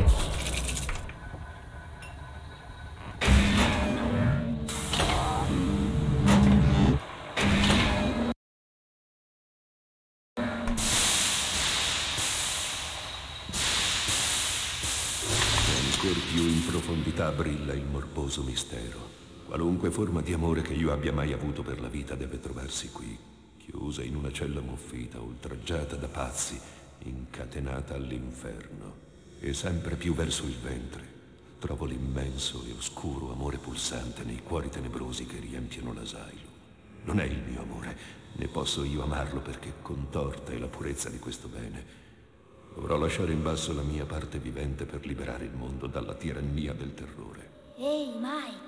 Ancor più in profondità brilla il morboso mistero. Qualunque forma di amore che io abbia mai avuto per la vita deve trovarsi qui, chiusa in una cella muffita, oltraggiata da pazzi, incatenata all'inferno. E sempre più verso il ventre trovo l'immenso e oscuro amore pulsante nei cuori tenebrosi che riempiono l'asilo. Non è il mio amore, né posso io amarlo perché contorta è la purezza di questo bene. Dovrò lasciare in basso la mia parte vivente per liberare il mondo dalla tirannia del terrore. Ehi, Mike.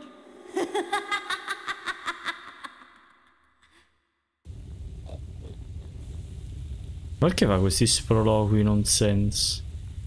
Perché fa questi sproloqui non sense?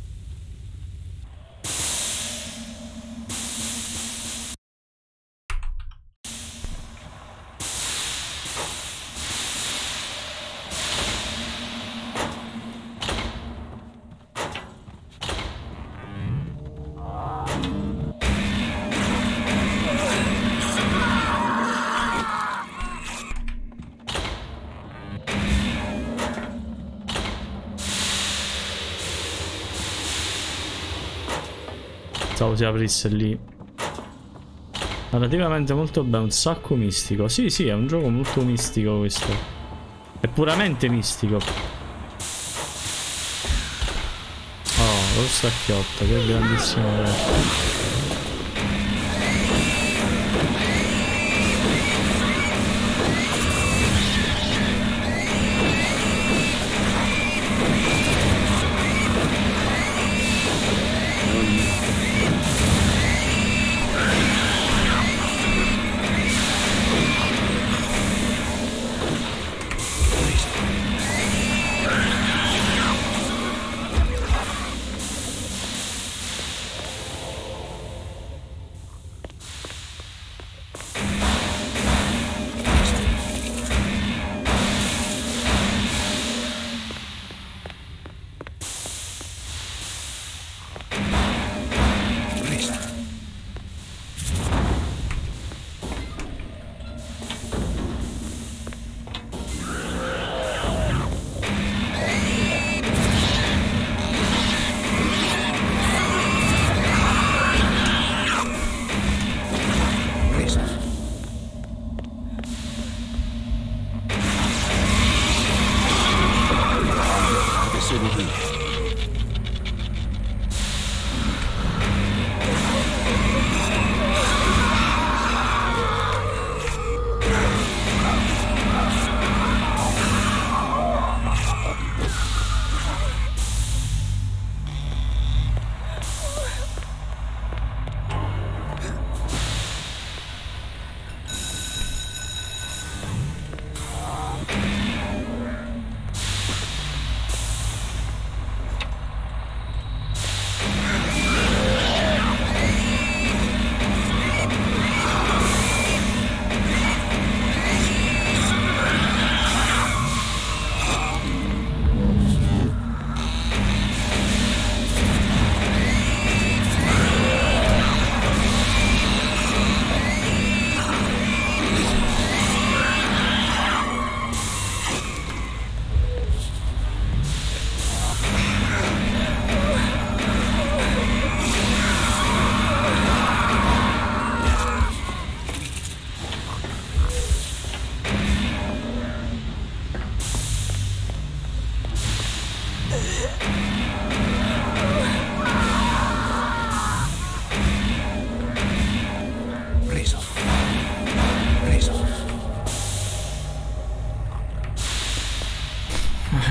Pensavo si aprisse lì. Relativamente molto bello, un sacco mistico. Sì, sì, è un gioco molto mistico questo. È puramente mistico. Oh, lo stacchiotto, che grandissimo verso.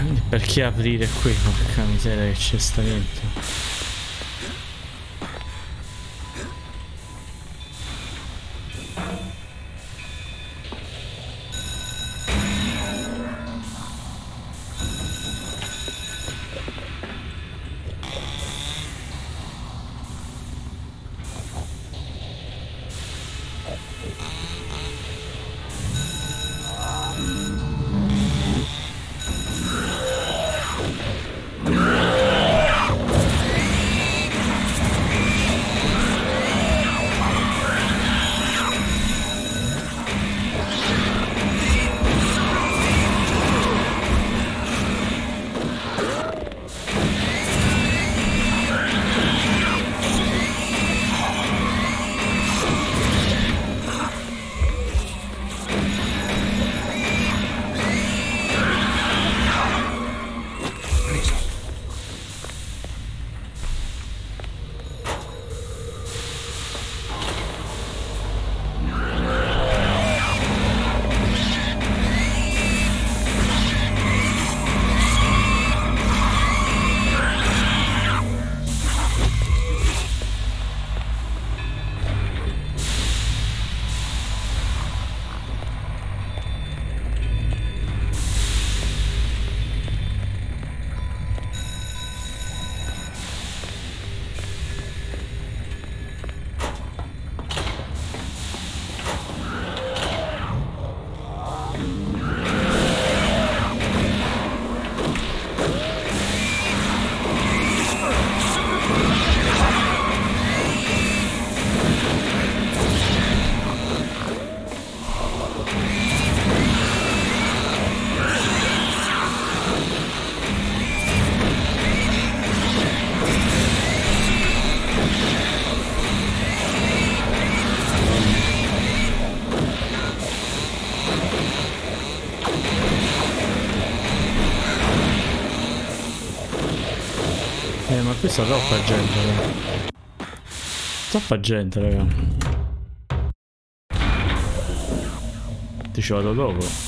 Perché aprire qui? Porca miseria che c'è sta dentro. Ma questa è troppa gente, raga. Troppa gente, raga. Ti ci vado dopo.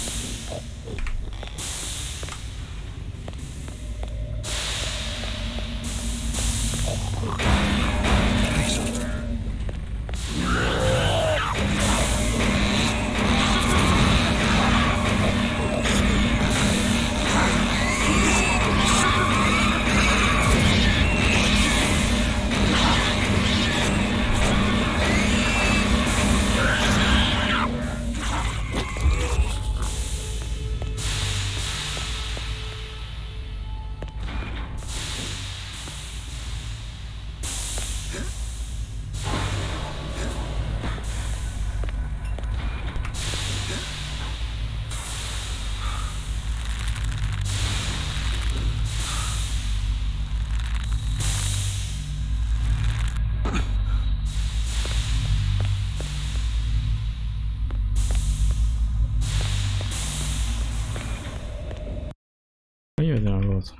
Io vedo una cosa.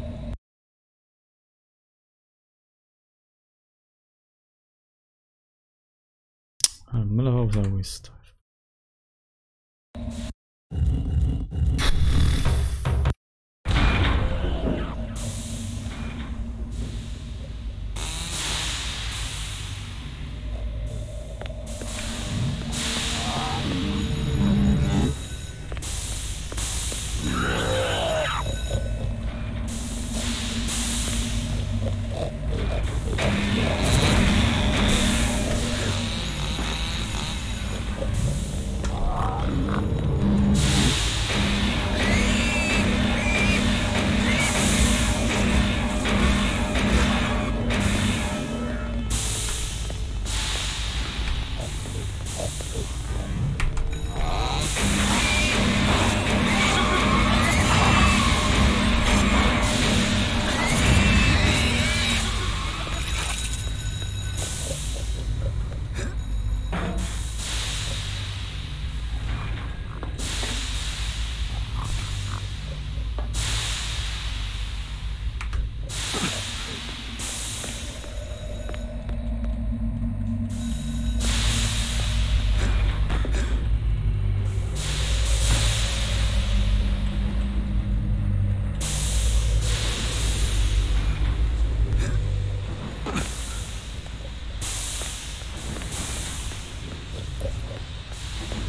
Non me la fa usare questo.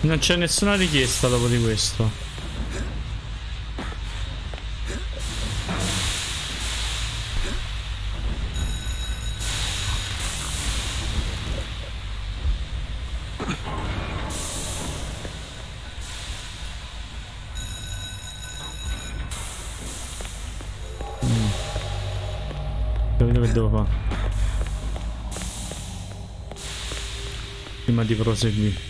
Non c'è nessuna richiesta dopo di questo. Capito che devo fare prima di proseguire.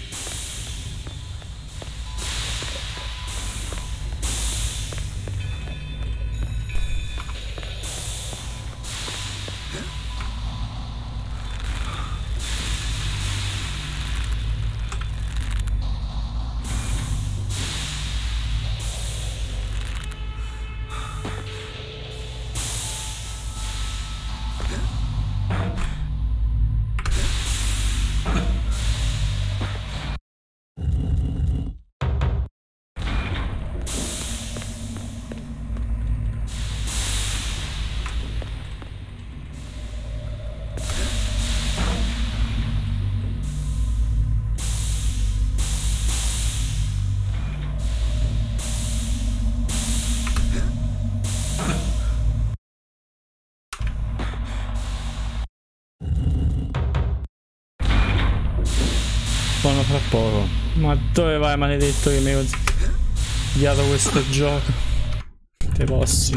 Buono fra poco. Ma dove vai, maledetto, che mi hai consigliato questo gioco? Te possi.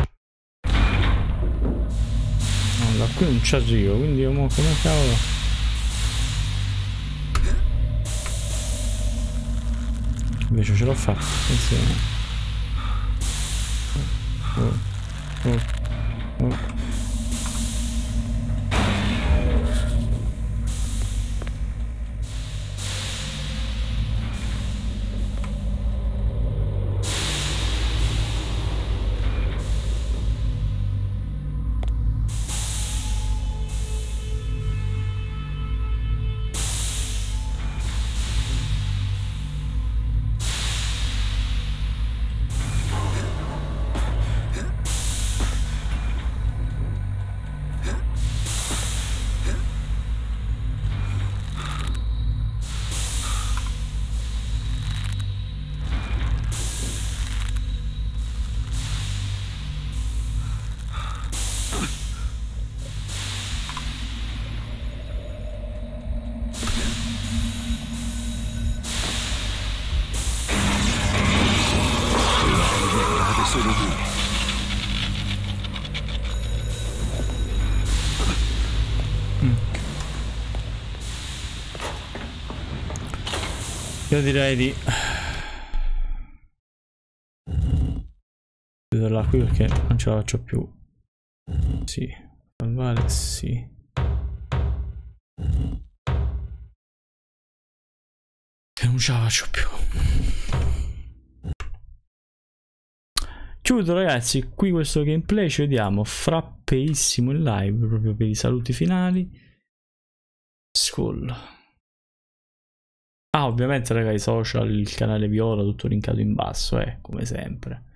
No, da qui non ci arrivo, quindi io mo come cavolo. Invece ce l'ho fatta. Attenzione. Oh. Io direi di chiuderla qui perché non ce la faccio più. Sì, vale, sì. Che non ce la faccio più. Chiudo, ragazzi qui questo gameplay, ci vediamo frappeissimo in live proprio per i saluti finali. Skull. Ah, ovviamente, ragazzi, i social, il canale Viola, tutto linkato in basso, come sempre.